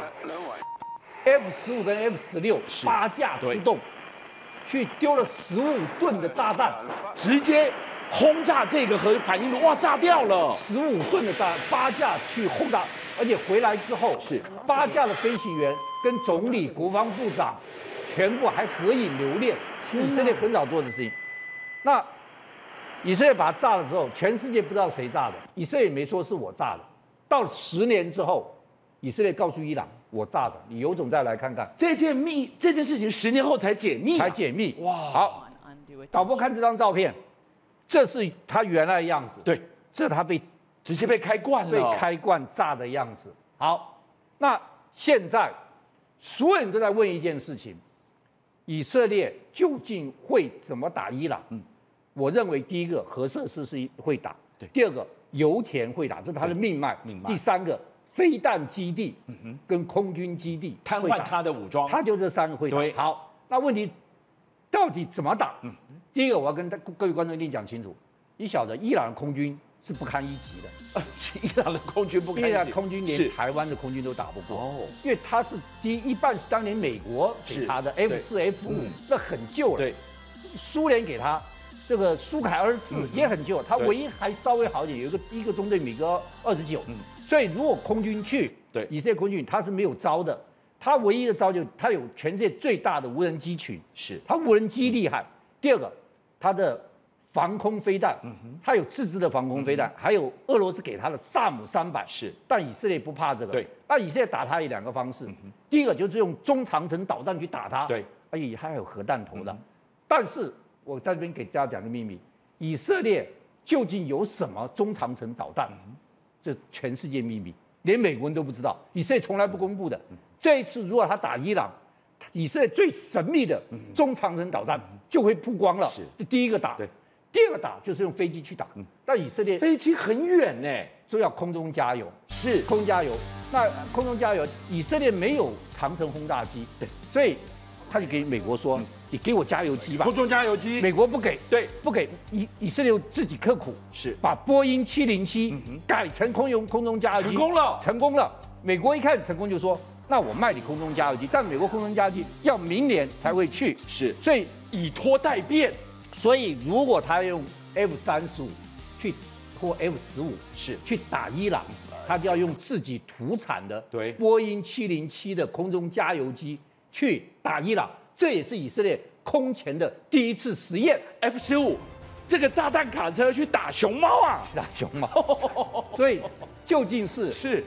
F-15跟 F-16 8架出动，去丢了15吨的炸弹， 直接轰炸这个核反应炉，哇，炸掉了 15吨的炸弹，8架去轰炸，而且回来之后是 8架的飞行员跟总理、国防部长全部还合影留念，以色列很少做的事情。那以色列把它炸了之后，全世界不知道谁炸的，以色列也没说是我炸的。到10年之后，以色列告诉伊朗我炸的，你有种再来看看。 这件事情10年后才解密， 才解密。 哇！ 好，导播看这张照片，这是他原来的样子。 对， 这他直接被开罐了， 被开罐炸的样子。好，那现在所有人都在问一件事情：以色列究竟会怎么打伊朗？我认为第一个核设施是会打， 对； 第二个油田会打，这是它的命脉；第三个飞弹基地跟空军基地瘫痪它的武装， 它就这3个会打。 对， 好，那问题到底怎么打？第一个我要跟各位观众一定讲清楚，你晓得伊朗的空军是不堪一击的， 伊朗的空军不堪一击， 伊朗空军连台湾的空军都打不过，因为它是一半是当年美国给他的 F-4、F-5，那很旧了， 对， 苏联给他。这个苏凯24也很旧，它唯一还稍微好一点，有一个中队米格29，所以如果空军去， 对以色列空军它是没有招的，它唯一的招就它有全世界最大的无人机群， 是它无人机厉害。第二个，它的防空飞弹，它有自制的防空飞弹，还有俄罗斯给它的萨姆300， 是， 但以色列不怕这个， 对， 那以色列打它有2个方式，第一个就是用中长程导弹去打它， 对， 而且它还有核弹头的，但是。我在这边给大家讲个秘密：以色列究竟有什么中长程导弹？这全世界秘密，连美国人都不知道，以色列从来不公布的。这一次如果他打伊朗，以色列最神秘的中长程导弹就会曝光了。是第一个打，第二个打就是用飞机去打。但以色列飞机很远呢， 就要空中加油。 是空中加油，那空中加油，以色列没有长程轰炸机， 对， 所以他就给美国说。你给我加油机吧， 空中加油机， 美国不给， 对， 不给，以色列自己刻苦， 是把波音707改成空中加油机，成功了。美国一看成功就说，那我卖你空中加油机，但美国空中加油机要明年才会去， 是， 所以以拖待变。 所以如果他用 F-35去或 F-15 是去打伊朗，他就要用自己土产的对波音707的空中加油机去打伊朗。这也是以色列空前的第一次实验 ，F-15这个炸弹卡车去打熊猫啊， 打熊猫，所以究竟是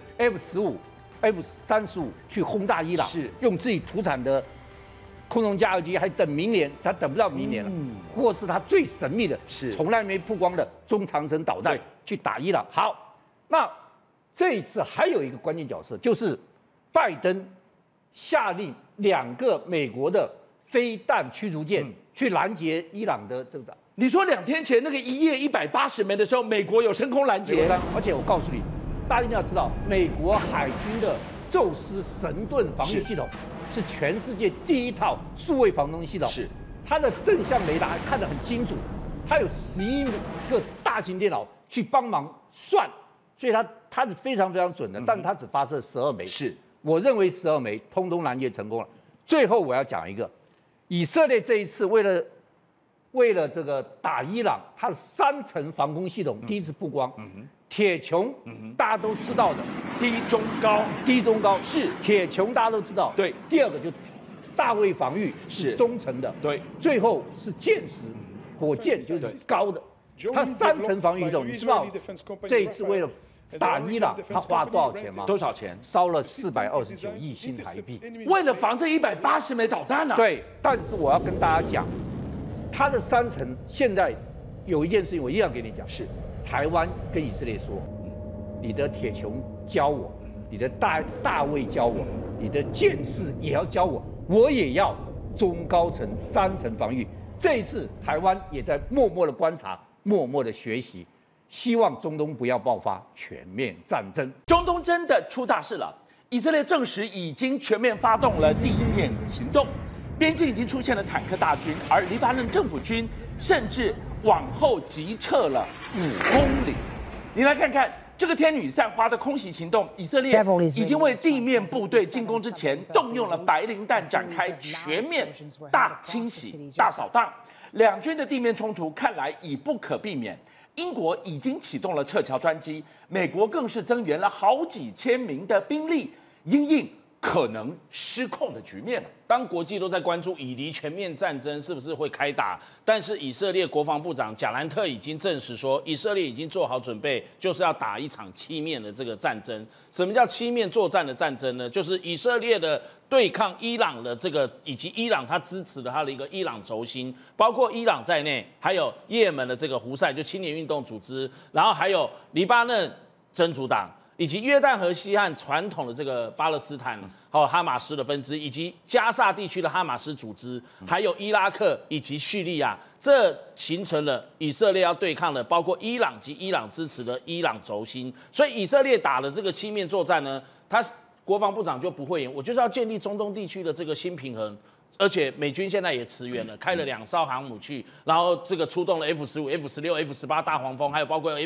F-15、F-35去轰炸伊朗， 是用自己土产的空中加油机，还等明年，他等不到明年了，或是他最神秘的， 是从来没曝光的中长程导弹去打伊朗。好，那这一次还有一个关键角色，就是拜登下令2个美国的飞弹驱逐舰去拦截伊朗的这个。 你说2天前那个1夜180枚的时候，美国有升空拦截， 而且我告诉你，大家一定要知道，美国海军的宙斯神盾防御系统是全世界第一套数位防空系统， 是它的正向雷达看得很清楚，它有11个大型电脑去帮忙算，所以它是非常非常准的，但它只发射12枚， 是我认为12枚通通拦截成功了。最后我要讲一个。以色列这一次为了这个打伊朗，它的3层防空系统第一次曝光。铁穹大家都知道的， 低中高是铁穹大家都知道。 对， 第二个就大卫防御是中层的， 对， 最后是箭石火箭就是高的。它3层防御系统，你知道这一次为了打伊朗，他花多少钱吗？ 多少钱？ 烧了429亿新台币， 为了防这180枚导弹呢？ 对，但是我要跟大家讲，它的3层现在有一件事情我一定要跟你讲，是台湾跟以色列说，你的铁穹教我，你的大卫教我，你的剑士也要教我，我也要中高层3层防御。这一次台湾也在默默的观察，默默的学习。希望中东不要爆发全面战争。 中东真的出大事了，以色列证实已经全面发动了第一面行动，边境已经出现了坦克大军，而黎巴嫩政府军甚至往后急撤了5公里。你来看看这个天女散花的空袭行动，以色列已经为地面部队进攻之前动用了白磷弹展开全面大清洗、大扫荡，两军的地面冲突看来已不可避免。英国已经启动了撤侨专机，美国更是增援了好几千名的兵力，因应可能失控的局面。 当国际都在关注以黎全面战争是不是会开打，但是以色列国防部长贾兰特已经证实说，以色列已经做好准备，就是要打一场7面的这个战争。什么叫7面作战的战争呢？就是以色列的对抗伊朗的这个，以及伊朗他支持的他的一个伊朗轴心，包括伊朗在内，还有也门的这个胡塞就青年运动组织，然后还有黎巴嫩真主党。以及约旦河西岸传统的这个巴勒斯坦哈马斯的分支，以及加萨地区的哈马斯组织，还有伊拉克以及叙利亚，这形成了以色列要对抗的，包括伊朗及伊朗支持的伊朗轴心。所以以色列打了这个7面作战呢，他国防部长就不讳言，我就是要建立中东地区的这个新平衡。而且美军现在也驰援了，开了2艘航母去，然后这个出动了 F-15、F-16、F-18大黄蜂，还有包括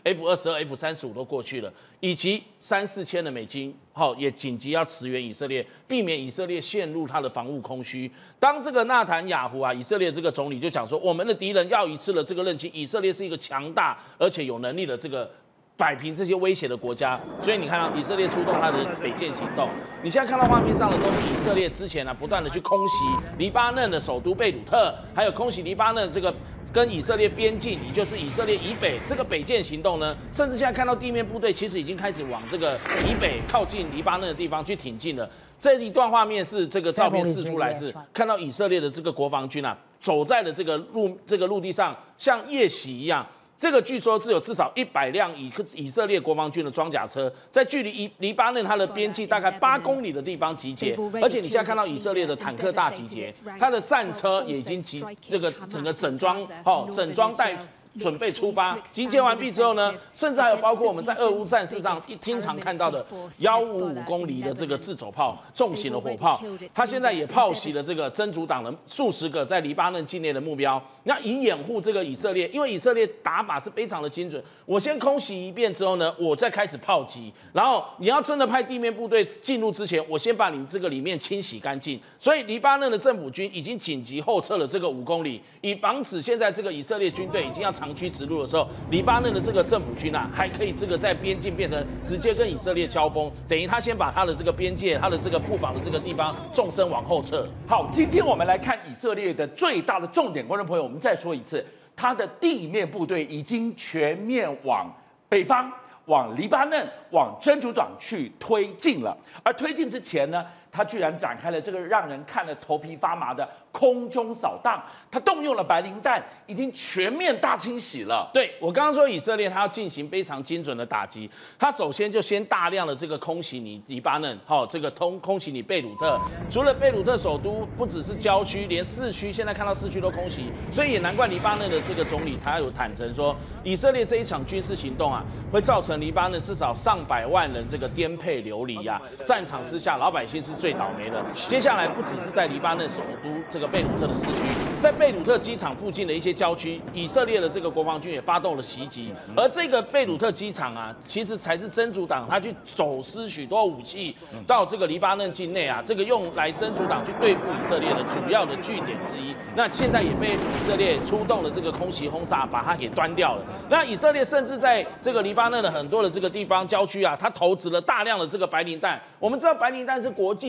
F-22、F-35都过去了，以及3-4千的美金，也紧急要驰援以色列，避免以色列陷入他的防务空虚。当这个纳坦雅胡以色列这个总理就讲说，我们的敌人要一次了这个任期，以色列是一个强大而且有能力的这个。摆平这些威胁的国家，所以你看到以色列出动它的北建行动，你现在看到画面上的都是以色列之前不断的去空袭黎巴嫩的首都贝鲁特，还有空袭黎巴嫩这个跟以色列边境，也就是以色列以北这个北建行动呢，甚至现在看到地面部队其实已经开始往这个以北靠近黎巴嫩的地方去挺进了。这一段画面是这个照片释出来，是看到以色列的这个国防军走在了这个陆地上，像夜袭一样。这个据说是有至少100辆以色列国防军的装甲车，在距离黎巴嫩它的边境大概8公里的地方集结，而且你现在看到以色列的坦克大集结，它的战车也已经这个整个整装待准备出发，集结完毕之后呢，甚至还有包括我们在俄乌战事上经常看到的155公里的这个自走炮、重型的火炮，它现在也炮袭了这个真主党的数十个在黎巴嫩境内的目标。那以掩护这个以色列，因为以色列打法是非常的精准，我先空袭一遍之后呢，我再开始炮击，然后你要真的派地面部队进入之前，我先把你这个里面清洗干净。所以黎巴嫩的政府军已经紧急后撤了这个5公里，以防止现在这个以色列军队已经要长驱直入的时候，黎巴嫩的这个政府军还可以这个在边境变成直接跟以色列交锋，等于他先把他的这个边界、他的这个布防的这个地方纵深往后撤。 好，今天我们来看以色列的最大的重点，观众朋友，我们再说一次，他的地面部队已经全面往北方、往黎巴嫩、往真主党去推进了。而推进之前呢，他居然展开了这个让人看了头皮发麻的空中扫荡，他动用了白磷弹，已经全面大清洗了。 对，我刚刚说以色列他要进行非常精准的打击，他首先就先大量的这个空袭你黎巴嫩，这个空袭你贝鲁特，除了贝鲁特首都，不只是郊区，连市区现在看到市区都空袭，所以也难怪黎巴嫩的这个总理他有坦诚说，以色列这一场军事行动会造成黎巴嫩至少上百万人这个颠沛流离战场之下老百姓是最倒霉的。接下来不只是在黎巴嫩首都这个贝鲁特的市区，在贝鲁特机场附近的一些郊区，以色列的这个国防军也发动了袭击。而这个贝鲁特机场其实才是真主党他去走私许多武器到这个黎巴嫩境内这个用来真主党去对付以色列的主要的据点之一。那现在也被以色列出动了这个空袭轰炸，把它给端掉了。那以色列甚至在这个黎巴嫩的很多的这个地方郊区他投掷了大量的这个白磷弹。我们知道白磷弹是国际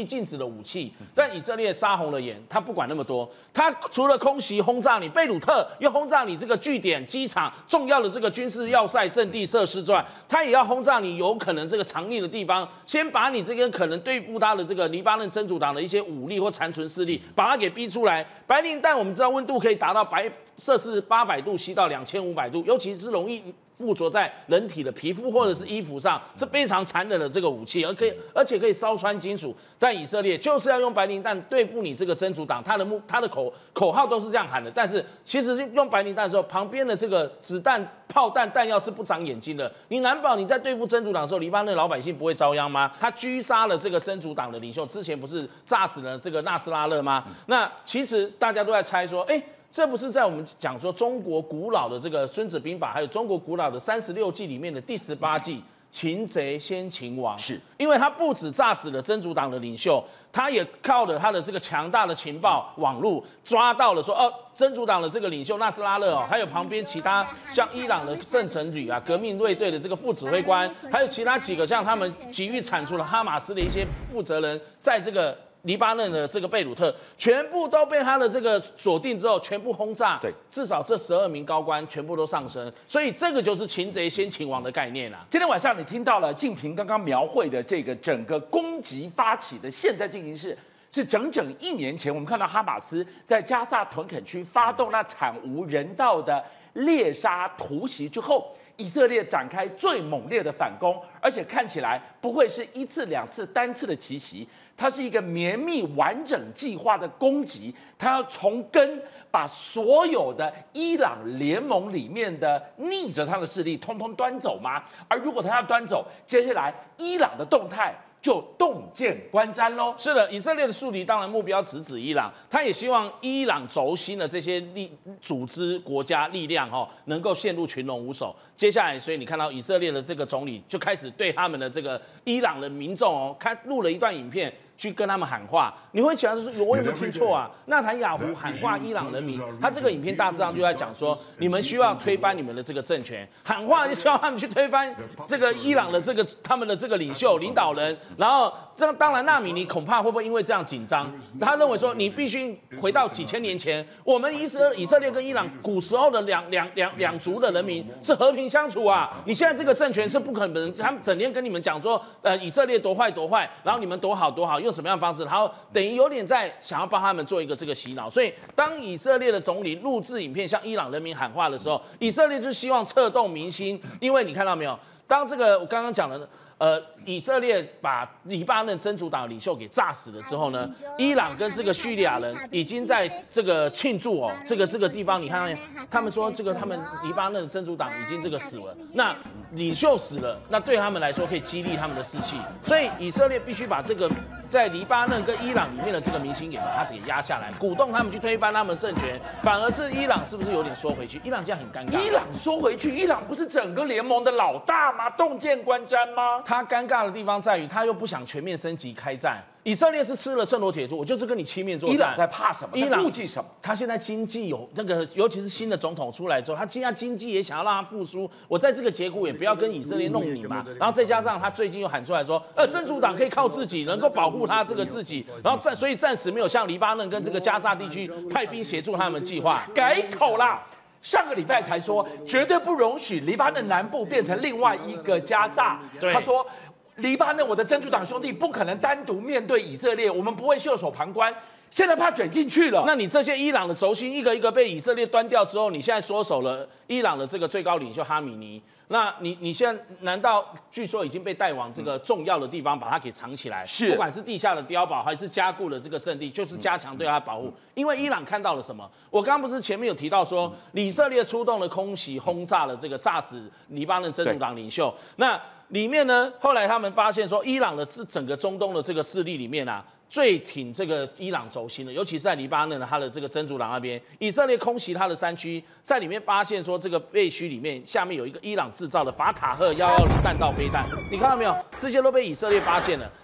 际禁止的武器，但以色列杀红了眼，他不管那么多，他除了空袭轰炸你贝鲁特，又轰炸你这个据点、机场、重要的这个军事要塞、阵地设施之外，他也要轰炸你有可能这个藏匿的地方，先把你这个可能对付他的这个黎巴嫩真主党的一些武力或残存势力，把它给逼出来。白磷弹我们知道温度可以达到摄氏800度，C到2500度，尤其是容易附着在人体的皮肤或者是衣服上，是非常残忍的这个武器，而且可以烧穿金属。但以色列就是要用白磷弹对付你这个真主党，他的口号都是这样喊的。但是其实用白磷弹的时候，旁边的这个子弹、炮弹、弹药是不长眼睛的。你难保你在对付真主党的时候，黎巴嫩老百姓不会遭殃吗？他狙杀了这个真主党的领袖，之前不是炸死了这个纳斯拉勒吗？那其实大家都在猜说，这不是在我们讲说中国古老的这个《孙子兵法》，还有中国古老的36计里面的第18计“擒贼先擒王”，是因为他不止炸死了真主党的领袖，他也靠着他的这个强大的情报网络抓到了说真主党的这个领袖纳斯拉勒还有旁边其他像伊朗的圣城旅啊、革命卫队的这个副指挥官，还有其他几个像他们急于铲除了哈马斯的一些负责人，在这个黎巴嫩的这个贝鲁特，全部都被他的这个锁定之后，全部轰炸。对，至少这12名高官全部都上升，所以这个就是擒贼先擒王的概念啦。 今天晚上你听到了敬平刚刚描绘的这个整个攻击发起的现在进行式，是整整1年前，我们看到哈马斯在加萨屯垦区发动那惨无人道的猎杀突袭之后，以色列展开最猛烈的反攻，而且看起来不会是1次2次单次的奇袭，它是一个绵密完整计划的攻击，它要从根把所有的伊朗联盟里面的逆着它的势力通通端走吗？而如果它要端走，接下来伊朗的动态就洞见观瞻喽。 是的，以色列的树敌当然目标直指伊朗，他也希望伊朗轴心的这些组织国家力量能够陷入群龙无首。接下来，所以你看到以色列的这个总理就开始对他们的这个伊朗的民众录了一段影片。去跟他们喊话，你会觉得说，我有没有听错啊？纳坦雅胡喊话伊朗人民，他这个影片大致上就在讲说，你们需要推翻你们的这个政权，喊话就希望他们去推翻这个伊朗的这个他们的这个领导人，然后当然纳米尼恐怕会不会因为这样紧张？他认为说，你必须回到几千年前，我们以色列跟伊朗古时候的两族的人民是和平相处啊，你现在这个政权是不可能，他们整天跟你们讲说，以色列多坏多坏，然后你们多好多好。用什么样的方式，然后等于有点在想要帮他们做一个这个洗脑，所以当以色列的总理录制影片向伊朗人民喊话的时候，以色列就希望策动民心，因为你看到没有，当这个我刚刚讲的。以色列把黎巴嫩真主党领袖给炸死了之后呢，伊朗跟这个叙利亚人已经在这个庆祝这个地方，你看他们说这个他们黎巴嫩的真主党已经这个死了，那领袖死了，那对他们来说可以激励他们的士气，所以以色列必须把这个在黎巴嫩跟伊朗里面的这个民心把它给压下来，鼓动他们去推翻他们政权，反而是伊朗是不是有点缩回去？伊朗这样很尴尬。 伊朗缩回去，伊朗不是整个联盟的老大吗？洞见观瞻吗？ 他尴尬的地方在于，他又不想全面升级开战。以色列是吃了圣罗铁柱，我就是跟你亲面作战。 伊朗在怕什么？伊朗顾忌什么？ 他现在经济有那个，尤其是新的总统出来之后，他现在经济也想要让他复苏。我在这个节骨也不要跟以色列弄你嘛。然后再加上他最近又喊出来说，真主党可以靠自己，能够保护他这个自己。然后所以暂时没有向黎巴嫩跟这个加沙地区派兵协助他们计划， 改口啦。上个礼拜才说，绝对不容许黎巴嫩南部变成另外一个加萨。他说。黎巴嫩，我的真主党兄弟不可能单独面对以色列，我们不会袖手旁观。现在怕卷进去了， 那你这些伊朗的轴心一个一个被以色列端掉之后，你现在缩手了伊朗的这个最高领袖哈米尼，那你现在难道据说已经被带往这个重要的地方把它给藏起来？ 是， 不管是地下的碉堡还是加固的这个阵地，就是加强对它的保护。因为伊朗看到了什么？我刚刚不是前面有提到说，以色列出动了空袭轰炸了这个炸死黎巴嫩真主党领袖，那。里面呢，后来他们发现说，伊朗的整个中东的这个势力里面啊，最挺这个伊朗轴心的，尤其是在黎巴嫩的他的这个真主党那边，以色列空袭他的山区，在里面发现说，这个废墟里面下面有一个伊朗制造的法塔赫110弹道飞弹，你看到没有？这些都被以色列发现了。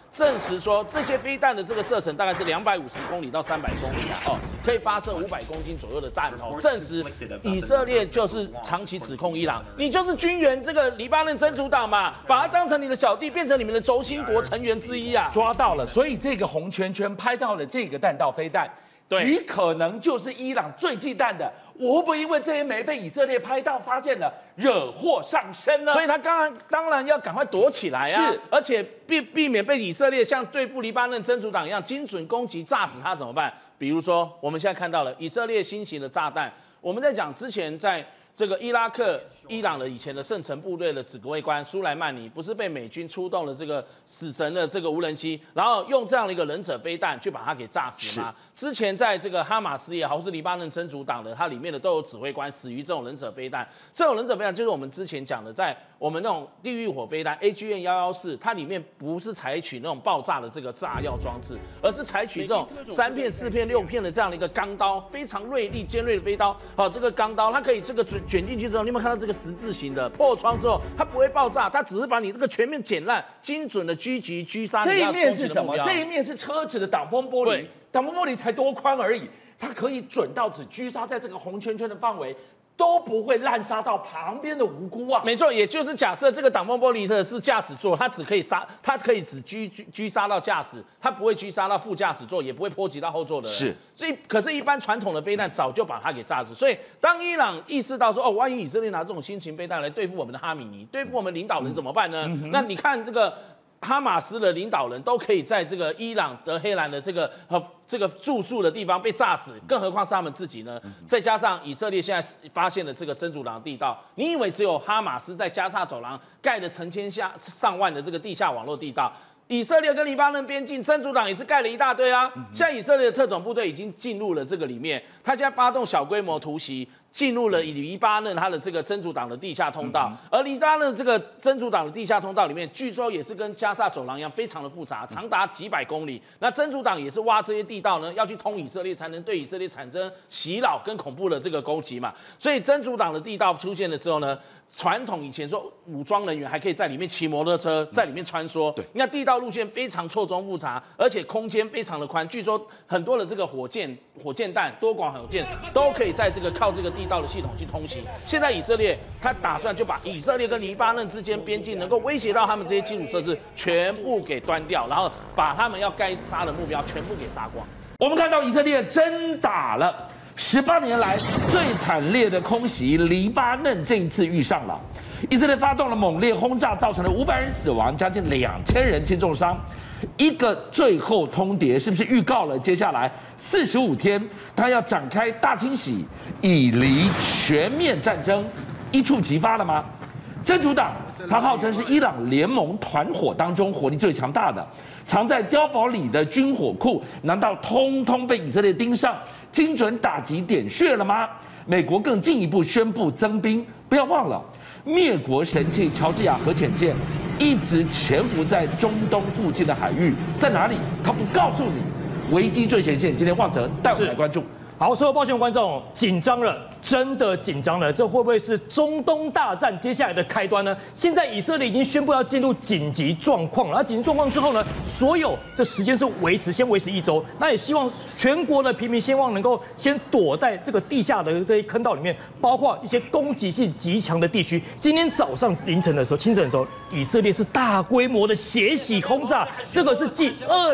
证实说这些飞弹的这个射程大概是250公里到300公里可以发射500公斤左右的弹头，证实以色列就是长期指控伊朗，你就是军援这个黎巴嫩真主党嘛，把它当成你的小弟，变成你们的轴心国成员之一啊， 抓到了，所以这个红圈圈拍到了这个弹道飞弹。极可能就是伊朗最忌惮的，我会不会因为这些没被以色列拍到发现了，惹祸上身呢？ 所以他当然要赶快躲起来啊， 是， 而且避免被以色列像对付黎巴嫩真主党一样精准攻击炸死他怎么办？比如说我们现在看到了以色列新型的炸弹，我们在讲之前在这个伊拉克、伊朗的以前的圣城部队的指挥官苏莱曼尼，不是被美军出动了这个死神的这个无人机，然后用这样的一个忍者飞弹去把它给炸死吗？之前在这个哈马斯也好，或是黎巴嫩真主党的，它里面的都有指挥官死于这种忍者飞弹。这种忍者飞弹就是我们之前讲的，在我们那种地狱火飞弹 AGM-114，它里面不是采取那种爆炸的这个炸药装置，而是采取这种3片、4片、6片的这样的一个钢刀，非常锐利、尖锐的飞刀。好，这个钢刀它可以这个卷进去之后，你有没有看到这个十字形的破窗之后，它不会爆炸，它只是把你这个全面剪烂，精准的狙击、狙杀。 这一面是什么？这一面是车子的挡风玻璃，挡风玻璃才多宽而已，它可以准到只狙杀在这个红圈圈的范围。都不会滥杀到旁边的无辜啊！ 没错，也就是假设这个挡风玻璃的是驾驶座，它只可以只狙杀到驾驶，它不会狙杀到副驾驶座，也不会波及到后座的人。 是， 所以可是，一般传统的飞弹早就把它给炸死。所以，当伊朗意识到说，万一以色列拿这种新型飞弹来对付我们的哈米尼，对付我们领导人怎么办呢？那你看这个。哈马斯的领导人都可以在这个伊朗德黑兰的这个住宿的地方被炸死，更何况是他们自己呢？再加上以色列现在发现了这个真主党地道，你以为只有哈马斯在加沙走廊盖了成千上万的这个地下网络地道？以色列跟黎巴嫩边境，真主党也是盖了一大堆啊。现在以色列的特种部队已经进入了这个里面，他现在发动小规模突袭。进入了黎巴嫩他的这个真主党的地下通道，而黎巴嫩这个真主党的地下通道里面，据说也是跟加沙走廊一样，非常的复杂，长达几百公里。那真主党也是挖这些地道呢，要去通以色列，才能对以色列产生袭扰跟恐怖的这个攻击嘛。所以真主党的地道出现了之后呢，传统以前说武装人员还可以在里面骑摩托车，在里面穿梭。对，那地道路线非常错综复杂，而且空间非常的宽。据说很多的这个火箭弹、多管火箭都可以在这个靠这个地道的系统去通行。现在以色列他打算就把以色列跟黎巴嫩之间边境能够威胁到他们这些基础设施全部给端掉，然后把他们要该杀的目标全部给杀光。 我们看到以色列真打了18年来最惨烈的空袭，黎巴嫩这一次遇上了。以色列发动了猛烈轰炸，造成了500人死亡，将近2000人轻重伤。一个最后通牒是不是预告了接下来45天他要展开大清洗，以黎全面战争一触即发了吗？真主党他号称是伊朗联盟团伙当中火力最强大的，藏在碉堡里的军火库难道通通被以色列盯上，精准打击点穴了吗？美国更进一步宣布增兵，不要忘了灭国神器乔治亚核潜舰一直潜伏在中东附近的海域，在哪里？他不告诉你。危机最前线，今天旺哲带我们来关注。 好，所有抱歉观众紧张了，真的紧张了，这会不会是中东大战接下来的开端呢？现在以色列已经宣布要进入紧急状况了，那紧急状况之后呢，所有这时间是先维持1周，那也希望全国的平民希望能够先躲在这个地下的这些坑道里面，包括一些攻击性极强的地区。今天早上清晨的时候，以色列是大规模的血洗轰炸，这个是继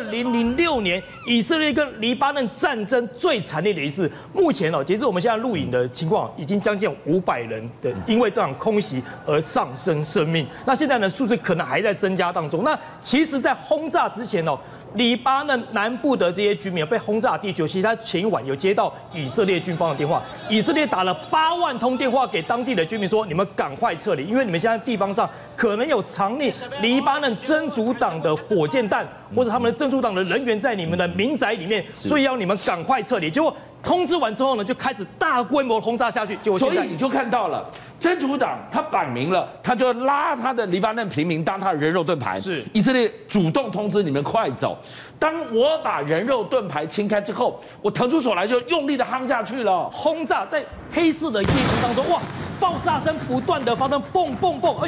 2006年以色列跟黎巴嫩战争最惨烈的一次。目前截至我们现在录影的情况，已经将近500人的因为这场空袭而丧生生命。那现在呢，数字可能还在增加当中。那其实，在轰炸之前黎巴嫩南部的这些居民被轰炸的地区，其实他前一晚有接到以色列军方的电话，以色列打了8万通电话给当地的居民说，你们赶快撤离，因为你们现在地方上可能有藏匿黎巴嫩真主党的火箭弹，或者他们的真主党的人员在你们的民宅里面，所以要你们赶快撤离。结果通知完之后呢，就开始大规模轰炸下去。结果所以你就看到了真主党他摆明了，他就拉他的黎巴嫩平民当他的人肉盾牌。 是以色列主动通知你们快走。当我把人肉盾牌清开之后，我腾出手来就用力的夯下去了。 轰炸在黑色的夜空当中，哇！爆炸声不断的发生，蹦蹦蹦，而且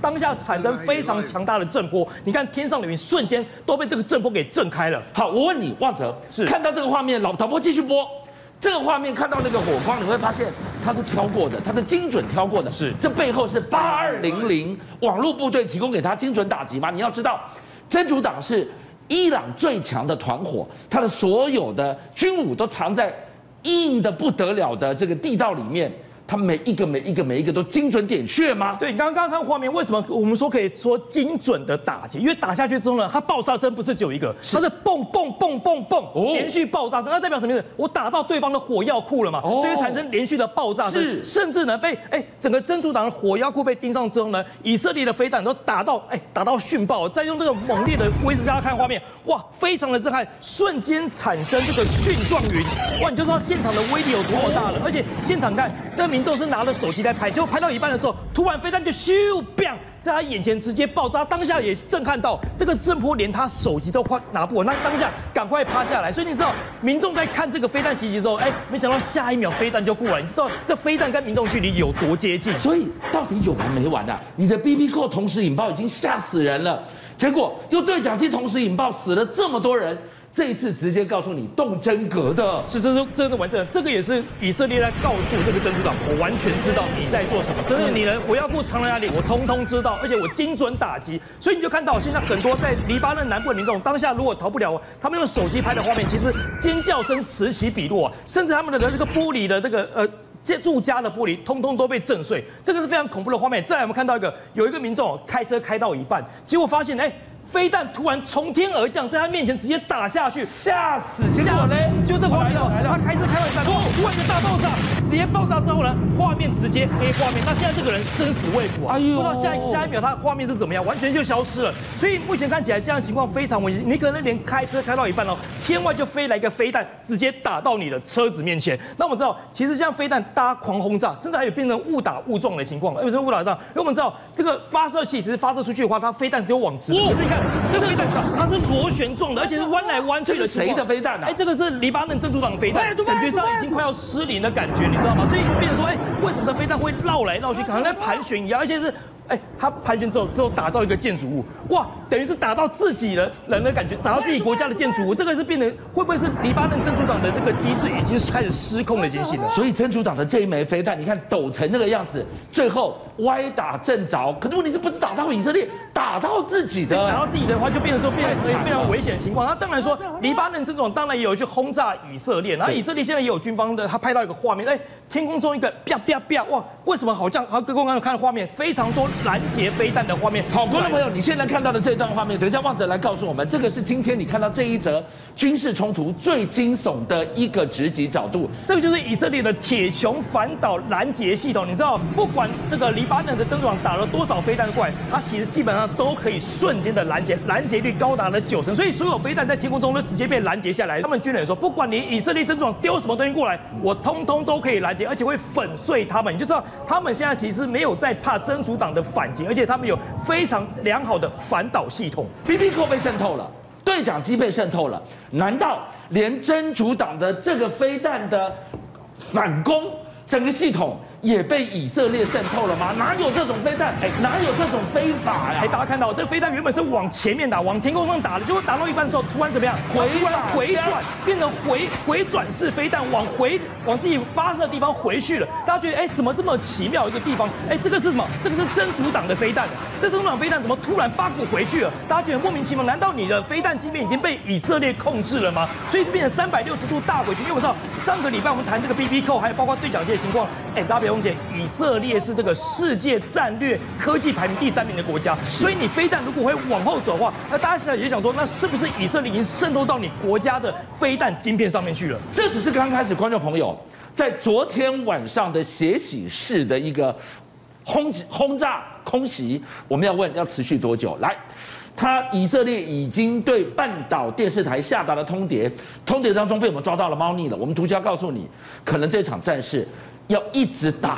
当下产生非常强大的震波。你看天上的云瞬间都被这个震波给震开了。 好，我问你，旺哲， 是看到这个画面，导播继续播。这个画面看到那个火光，你会发现它是挑过的，它的精准挑过的。 是， 这背后是8200网络部队提供给他精准打击吗？你要知道，真主党是伊朗最强的团伙，它的所有的军武都藏在硬的不得了的这个地道里面。它每一个都精准点穴吗？ 对，你刚刚看画面，为什么我们说可以说精准的打击？因为打下去之后呢，它爆炸声不是只有一个，它是蹦蹦蹦蹦蹦，连续爆炸声，那代表什么意思？我打到对方的火药库了嘛，所以产生连续的爆炸声，甚至呢被整个真主党的火药库被盯上之后呢，以色列的飞弹都打到殉爆，再用这个猛烈的威势，大家看画面，哇，非常的震撼，瞬间产生这个蕈状云，哇，你就知道现场的威力有多么大了，而且现场看那民众是拿了手机来拍，结果拍到一半的时候，突然飞弹就咻 bang 在他眼前直接爆炸，当下也震撼到这个震波连他手机都快拿不稳，那当下赶快趴下来。所以你知道民众在看这个飞弹袭击之后，没想到下一秒飞弹就过来，你知道这飞弹跟民众距离有多接近？ 所以到底有完没完啊？你的 BB 扣同时引爆已经吓死人了，结果又对讲机同时引爆，死了这么多人。这一次直接告诉你动真格的， 是真的完整，这个也是以色列在告诉这个真主党，我完全知道你在做什么，甚至你的火药库藏在哪里，我通通知道，而且我精准打击。所以你就看到现在很多在黎巴嫩南部的民众，当下如果逃不了，他们用手机拍的画面，其实尖叫声此起彼落，甚至他们的这个玻璃的这个住家的玻璃通通都被震碎，这个是非常恐怖的画面。再来我们看到有一个民众开车开到一半，结果发现飞弹突然从天而降，在他面前直接打下去， 吓死！结果呢？ 就这画面哦，他开车开到一半，突然一个大爆炸，直接爆炸之后呢，画面直接黑画面。那现在这个人生死未卜啊，不知道下一秒他画面是怎么样，完全就消失了。所以目前看起来这样的情况非常危险，你可能连开车开到一半哦，天外就飞来一个飞弹，直接打到你的车子面前。那我们知道，其实像飞弹大家狂轰炸，甚至还有变成误打误撞的情况。为什么误打误撞？因为我们知道这个发射器其实发射出去的话，它飞弹只有往直的，可是你看。这个飞弹它是螺旋状的，而且是弯来弯去的。 这是谁的飞弹啊？ 这个是黎巴嫩真主党飞弹，感觉上已经快要失灵的感觉，你知道吗？所以变成说，为什么这飞弹会绕来绕去，好像在盘旋一样，而且是。它盘旋之后打到一个建筑物，哇，等于是打到自己人的感觉，打到自己国家的建筑物，这个是变成会不会是黎巴嫩真主党的这个机制已经开始失控的情形了？ 所以真主党的这一枚飞弹，你看抖成那个样子，最后歪打正着，可是问题是不是打到以色列，打到自己的？ 打到自己的话，就变成非常危险的情况。那当然说，黎巴嫩真主党当然也有去轰炸以色列，然后以色列现在也有军方的，他拍到一个画面，天空中一个啪啪啪，哇，为什么好像各位观众看画面非常多拦截飞弹的画面？ 好，观众朋友，你现在看到的这段画面，等一下旺哲来告诉我们，这个是今天你看到这一则军事冲突最惊悚的一个直击角度。 这个就是以色列的铁穹反导拦截系统，你知道，不管这个黎巴嫩的真主党打了多少飞弹过来，它其实基本上都可以瞬间的拦截，拦截率高达了90%，所以所有飞弹在天空中都直接被拦截下来。他们军人说，不管你以色列真主党丢什么东西过来，我通通都可以拦截，而且会粉碎他们。你就知道，他们现在其实没有在怕真主党的反击，而且他们有非常良好的反导系统。 BB 扣被渗透了，对讲机被渗透了，难道连真主党的这个飞弹的反攻整个系统也被以色列渗透了吗？哪有这种飞弹？哪有这种飞法呀？ 大家看到这个飞弹原本是往前面打，往天空上打的，结果打到一半之后，突然怎么样？突然回转，变成回转式飞弹，往自己发射的地方回去了。大家觉得，怎么这么奇妙一个地方？这个是什么？这个是真主党的飞弹。这真主党飞弹怎么突然8股回去了？大家觉得莫名其妙，难道你的飞弹晶片已经被以色列控制了吗？所以变成360度大回去。因为我们知道上个礼拜我们谈这个 BB 扣，还有包括对讲机的情况，大家别忘记，以色列是这个世界战略科技排名第3名的国家，所以你飞弹如果会往后走的话，那大家现在也想说，那是不是以色列已经渗透到你国家的飞弹晶片上面去了？ 这只是刚开始，观众朋友，在昨天晚上的血洗式的一个轰炸空袭，我们要问要持续多久？来。以色列已经对半岛电视台下达了通牒，通牒当中被我们抓到了猫腻了。我们独家告诉你，可能这场战事要一直打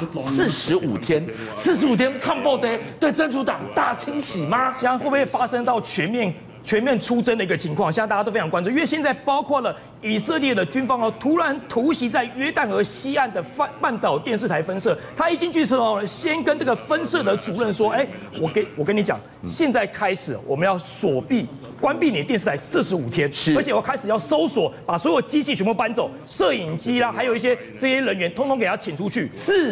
45天，45天抗暴的对真主党大清洗吗？ 现在会不会发生到全面全面出征的一个情况，现在大家都非常关注，因为现在包括了以色列的军方突然突袭在约旦河西岸的半岛电视台分社，他一进去之后，先跟这个分社的主任说，我跟你讲，现在开始我们要关闭你的电视台45天，而且我开始要搜索，把所有机器全部搬走，摄影机啦，还有一些这些人员，通通给他请出去。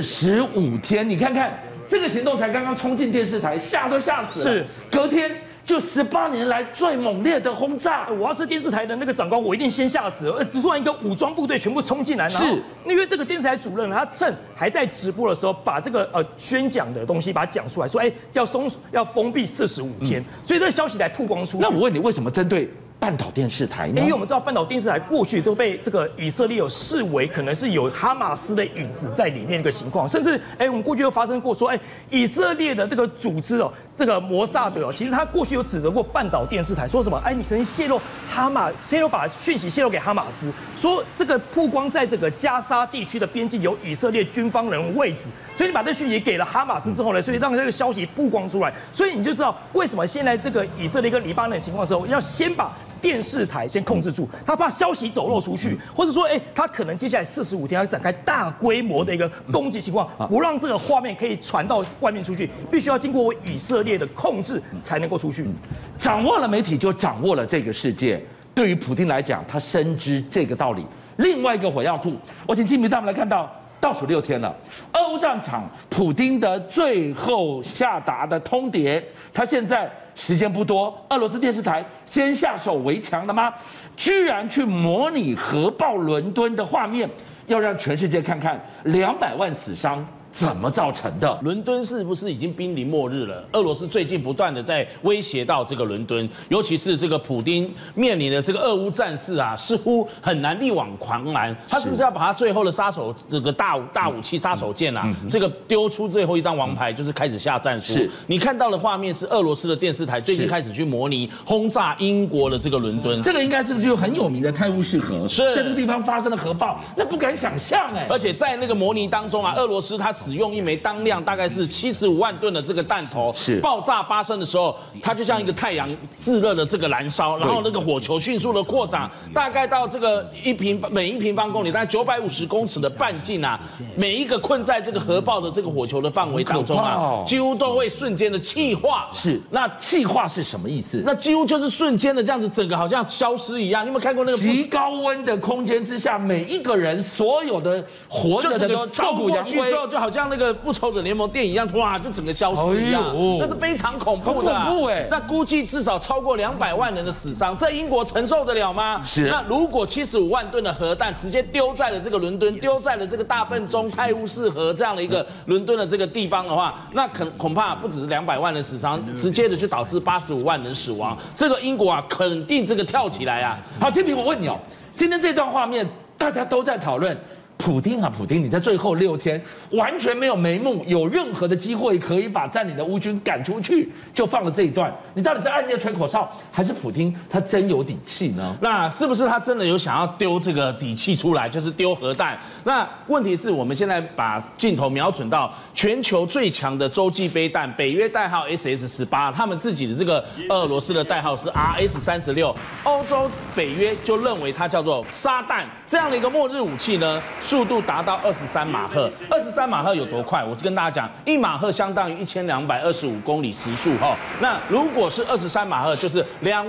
45天，你看看这个行动才刚刚冲进电视台，吓都吓死了。是，隔天就18年来最猛烈的轰炸。 我要是电视台的那个长官，我一定先吓死了。突然一个武装部队全部冲进来，然后因为这个电视台主任他趁还在直播的时候，把这个宣讲的东西把它讲出来，说要封闭45天，所以这个消息才曝光出去。 那我问你，为什么针对半岛电视台呢？ 因为我们知道半岛电视台过去都被这个以色列有视为可能是有哈马斯的影子在里面一个情况，甚至我们过去有发生过说，以色列的这个组织这个摩萨德其实他过去有指责过半岛电视台，说什么你曾经泄露把讯息泄露给哈马斯，说这个曝光在这个加沙地区的边境有以色列军方人位置，所以你把这讯息给了哈马斯之后呢，所以让这个消息曝光出来，所以你就知道为什么现在这个以色列跟黎巴嫩的情况的时候，要先把电视台先控制住，他怕消息走漏出去，或者说，他可能接下来45天要展开大规模的一个攻击情况，不让这个画面可以传到外面出去，必须要经过以色列的控制才能够出去。 掌握了媒体，就掌握了这个世界。对于普丁来讲，他深知这个道理。另外一个火药库，我请金明带我们来看到。倒数6天了，俄乌战场，普丁的最后下达的通牒，他现在时间不多，俄罗斯电视台先下手为强了吗？居然去模拟核爆伦敦的画面，要让全世界看看200万死伤怎么造成的？ 伦敦是不是已经濒临末日了？俄罗斯最近不断的在威胁到这个伦敦，尤其是这个普丁面临的这个俄乌战事啊，似乎很难力挽狂澜。他是不是要把他最后的杀手这个大武器杀手锏啊，这个丢出最后一张王牌，就是开始下战书？是你看到的画面是俄罗斯的电视台最近开始去模拟轰炸英国的这个伦敦， 这个应该是不是有很有名的泰晤士河？ 是在这个地方发生了核爆，那不敢想象而且在那个模拟当中啊，俄罗斯它使用一枚当量大概是75万吨的这个弹头，是爆炸发生的时候，它就像一个太阳炙热的这个燃烧，然后那个火球迅速的扩展，大概到这个每一平方公里，大概950公尺的半径啊，每一个困在这个核爆的这个火球的范围当中啊，几乎都会瞬间的气化。 是，那气化是什么意思？ 那几乎就是瞬间的这样子，整个好像消失一样。你有没有看过那个极高温的空间之下，每一个人所有的活着的都超过去之后，就好像那个复仇者联盟电影一样，哇，就整个消失一样，那是非常恐怖的， 很恐怖那估计至少超过200万人的死伤，这英国承受得了吗？是。那如果75万吨的核弹直接丢在了这个伦敦，丢在了这个大笨钟、泰晤士河这样的一个伦敦的这个地方的话，那恐怕不只是200万人死伤，直接的就导致85万人死亡。这个英国啊，肯定这个跳起来啊。 好，金平，我问你今天这段画面大家都在讨论。普丁，你在最后6天完全没有眉目，有任何的机会可以把占领的乌军赶出去，就放了这一段。你到底是暗夜吹口哨，还是普丁他真有底气呢？ 那是不是他真的有想要丢这个底气出来，就是丢核弹？那问题是我们现在把镜头瞄准到全球最强的洲际飞弹，北约代号 SS-18，他们自己的这个俄罗斯的代号是 RS-36，欧洲北约就认为它叫做撒旦这样的一个末日武器呢。速度达到23马赫，23马赫有多快？我跟大家讲，1马赫相当于1225公里时速哈。那如果是23马赫，就是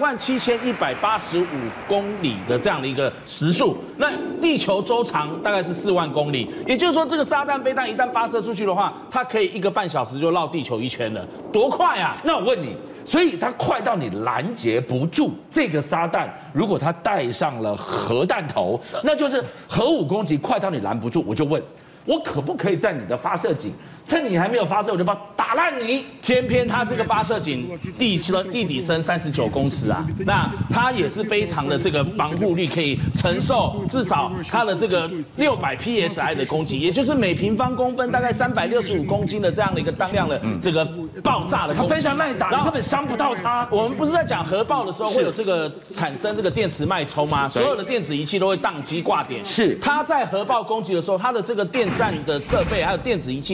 27185公里的这样的一个时速。那地球周长大概是4万公里，也就是说，这个撒旦飞弹一旦发射出去的话，它可以1个半小时就绕地球1圈了，多快啊！ 那我问你。所以它快到你拦截不住。这个撒旦，如果它带上了核弹头，那就是核武攻击快到你拦不住。我就问，我可不可以在你的发射井，趁你还没有发射，我就把打烂你？偏偏它这个发射井地底深39公尺啊，那它也是非常的这个防护力，可以承受至少它的这个600 psi 的攻击，也就是每平方公分大概365公斤的这样的一个当量的这个爆炸的攻击，它非常耐打，你根本伤不到它。 我们不是在讲核爆的时候会有这个产生这个电磁脉冲吗？所有的电子仪器都会宕机挂点。 是它在核爆攻击的时候，它的这个电站的设备还有电子仪器完全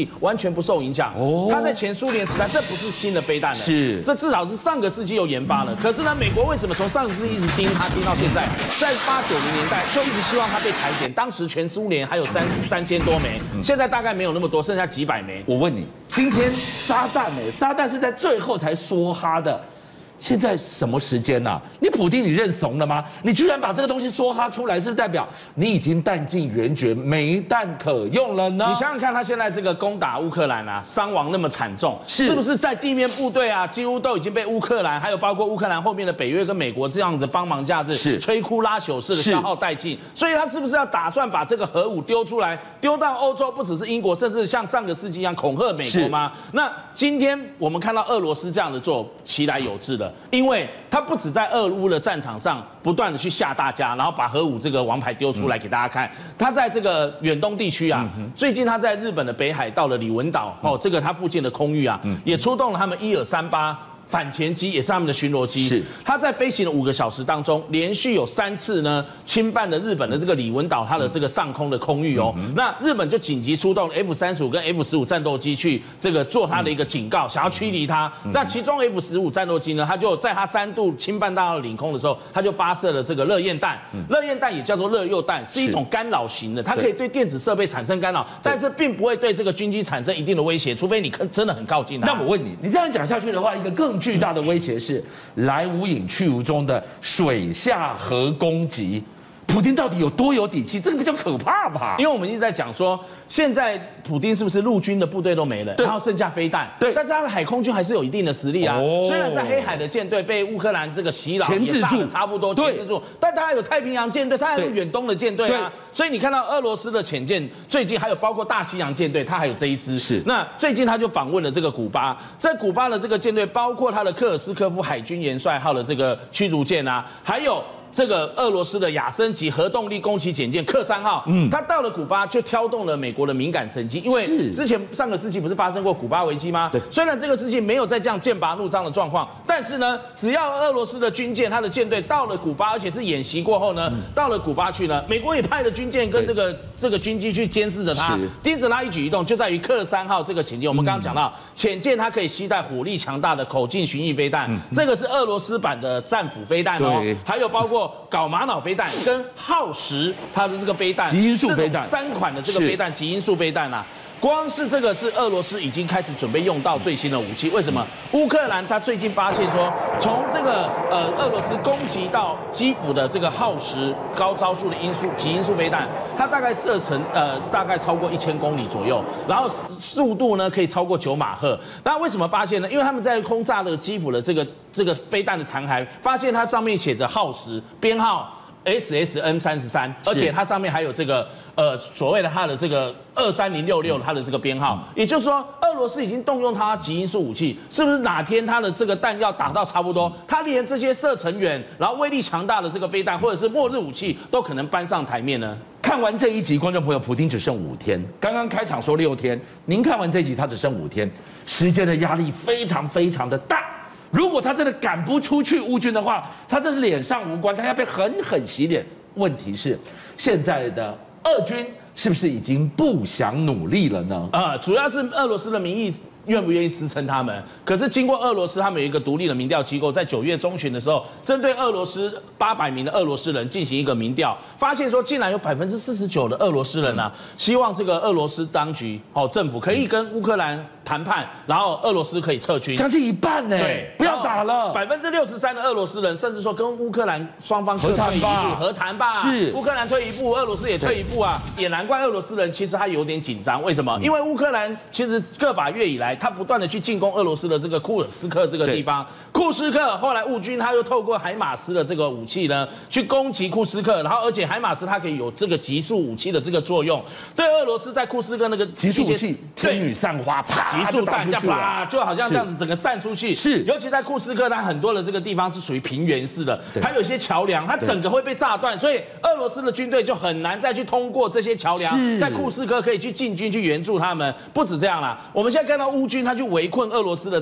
全不受影响。它在前苏联时代，这不是新的飞弹了， 是这至少是上个世纪有研发了。可是呢，美国为什么从上个世纪一直盯它盯到现在？在80、90年代就一直希望它被裁减，当时全苏联还有3000多枚，现在大概没有那么多，剩下几百枚。 我问你，今天撒旦撒旦是在最后才说哈的。现在什么时间呐？你普丁，你认怂了吗？你居然把这个东西说哈出来，是不是代表你已经弹尽援绝，没弹可用了呢？ 你想想看，他现在这个攻打乌克兰啊，伤亡那么惨重，是不是在地面部队啊，几乎都已经被乌克兰，还有包括乌克兰后面的北约跟美国这样子帮忙架子， 是摧枯拉朽式的消耗殆尽。所以他是不是要打算把这个核武丢出来，丢到欧洲，不只是英国，甚至像上个世纪一样恐吓美国吗？那今天我们看到俄罗斯这样的做，其来有自的。因为他不止在俄乌的战场上不断的去吓大家，然后把核武这个王牌丢出来给大家看。他在这个远东地区啊，最近他在日本的北海道的里文岛这个他附近的空域啊，也出动了他们1238。反潜机也是他们的巡逻机，是他在飞行的5个小时当中，连续有3次呢侵犯了日本的这个里文岛它的这个上空的空域哦。那日本就紧急出动 F-35跟 F-15战斗机去这个做它的一个警告，想要驱离它。那其中 F-15战斗机呢，它就在它3度侵犯到领空的时候，它就发射了这个热焰弹。热焰弹也叫做热铀弹，是一种干扰型的，它可以对电子设备产生干扰，但是并不会对这个军机产生一定的威胁，除非你真的很靠近它。 那我问你，你这样讲下去的话，一个更巨大的威胁是来无影去无踪的水下核攻击。普丁到底有多有底气？这个比较可怕吧？ 因为我们一直在讲说，现在普丁是不是陆军的部队都没了，然后剩下飞弹，对，但是他的海空军还是有一定的实力啊。虽然在黑海的舰队被乌克兰这个袭扰， 钳制住， 差不多钳制住，但他还有太平洋舰队，他还有远东的舰队啊。所以你看到俄罗斯的潜舰，最近还有包括大西洋舰队，他还有这一支。是，那最近他就访问了这个古巴，在古巴的这个舰队，包括他的科尔斯科夫海军元帅号的这个驱逐舰啊，还有这个俄罗斯的亚森级核动力攻击潜舰克3号，它到了古巴就挑动了美国的敏感神经，因为之前上个世纪不是发生过古巴危机吗？对，虽然这个世纪没有在这样剑拔弩张的状况，但是呢，只要俄罗斯的军舰，它的舰队到了古巴，而且是演习过后呢，到了古巴去呢，美国也派了军舰跟这个军机去监视着它，盯着它一举一动，就在于克3号这个潜舰。我们刚刚讲到，潜舰它可以携带火力强大的口径巡弋飞弹，这个是俄罗斯版的战斧飞弹哦，还有包括缟玛瑙飞弹跟耗时它的这个飞弹， 极音速飞弹 3款的这个飞弹，极音速飞弹啊。光是这个是俄罗斯已经开始准备用到最新的武器。为什么？乌克兰他最近发现说，从这个俄罗斯攻击到基辅的这个耗时高超速的极音速飞弹，它大概射程大概超过1000公里左右，然后速度呢可以超过9马赫。那为什么发现呢？因为他们在轰炸了基辅的这个飞弹的残骸，发现它上面写着耗时编号。SSN33，而且它上面还有这个所谓的它的这个23066它的这个编号，也就是说，俄罗斯已经动用它极音速武器，是不是哪天它的这个弹药打到差不多，它连这些射程远，然后威力强大的这个飞弹或者是末日武器都可能搬上台面呢？ 看完这一集，观众朋友，普丁只剩5天，刚刚开场说6天，您看完这一集，他只剩5天，时间的压力非常非常的大。如果他真的赶不出去乌军的话，他这是脸上无光，他要被狠狠洗脸。问题是，现在的俄军是不是已经不想努力了呢？ 主要是俄罗斯的民意愿不愿意支撑他们？可是经过俄罗斯他们有一个独立的民调机构，在9月中旬的时候，针对俄罗斯800名的俄罗斯人进行一个民调，发现说竟然有49%的俄罗斯人啊，希望这个俄罗斯当局政府可以跟乌克兰谈判，然后俄罗斯可以撤军， 将近1半呢， 对， 不要打了。 63%的俄罗斯人甚至说跟乌克兰双方和谈吧，是乌克兰退一步，俄罗斯也退一步啊，也难怪俄罗斯人其实他有点紧张，为什么？因为乌克兰其实个把月以来，他不断的去进攻俄罗斯的这个库尔斯克这个地方，库斯克后来乌军他又透过海马斯的这个武器呢，去攻击库斯克，然后而且海马斯它可以有这个极速武器的这个作用，对俄罗斯在库斯克那个极速武器天女散花，啪。 极速弹啪，就好像这样子整个散出去。是，尤其在库斯克，它很多的这个地方是属于平原式的，还有一些桥梁，它整个会被炸断，所以俄罗斯的军队就很难再去通过这些桥梁，在库斯克可以去进军去援助他们。不止这样啦，我们现在看到乌军他去围困俄罗斯的这个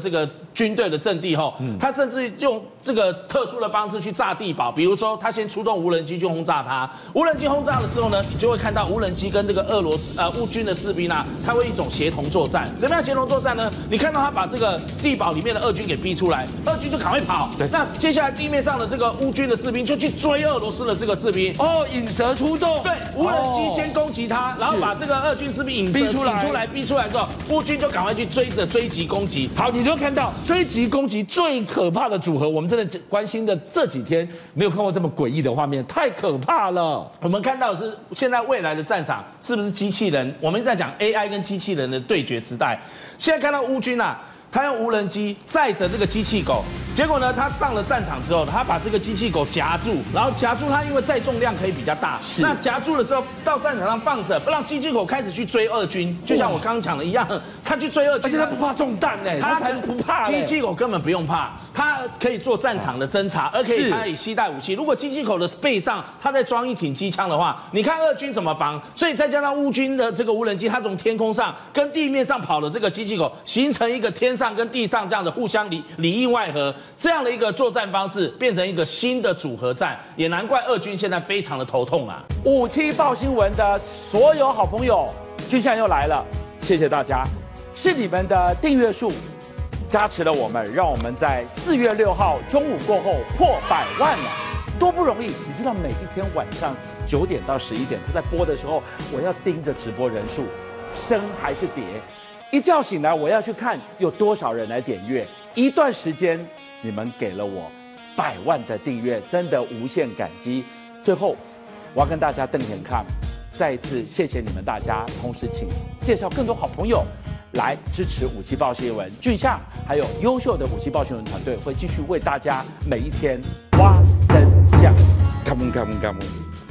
军队的阵地后，他甚至用这个特殊的方式去炸地堡，比如说他先出动无人机去轰炸它，无人机轰炸了之后呢，你就会看到无人机跟这个乌军的士兵啊，他会一种协同作战。怎么样协同作战呢？你看到他把这个地堡里面的俄军给逼出来，俄军就赶快跑。那接下来地面上的这个乌军的士兵就去追俄罗斯的这个士兵。 哦，引蛇出洞。 对，无人机先攻击他，然后把这个俄军士兵逼出来之后，乌军就赶快去追击攻击。 好，你就看到追击攻击最可怕的组合，我们真的关心的这几天没有看过这么诡异的画面，太可怕了。 我们看到的是现在未来的战场是不是机器人？我们在讲 AI 跟机器人的对决时代。现在看到乌军啊，他用无人机载着这个机器狗，结果呢，他上了战场之后，他把这个机器狗夹住，然后夹住它，因为载重量可以比较大。那夹住的时候，到战场上放着，让机器狗开始去追俄军，就像我刚刚讲的一样，他去追俄军， 而且他不怕中弹呢，他才不怕。 机器狗根本不用怕，它可以做战场的侦察，它可以携带武器。如果机器狗的背上它再装一挺机枪的话，你看俄军怎么防？所以再加上乌军的这个无人机，它从天空上跟地面上跑的这个机器狗，形成一个天上跟地上这样的互相里应外合这样的一个作战方式，变成一个新的组合战，也难怪俄军现在非常的头痛啊。 57报新闻的所有好朋友，军象又来了，谢谢大家，是你们的订阅数加持了我们，让我们在4月6号中午过后破100万了，多不容易！你知道每一天晚上9点到11点，他在播的时候，我要盯着直播人数升还是跌。一觉醒来，我要去看有多少人来点阅。一段时间，你们给了我100万的订阅，真的无限感激。最后，我要跟大家瞪眼看，再一次谢谢你们大家，同时请介绍更多好朋友来支持57报新闻。俊相还有优秀的57报新闻团队会继续为大家每一天挖真相。Come on, come on, come on.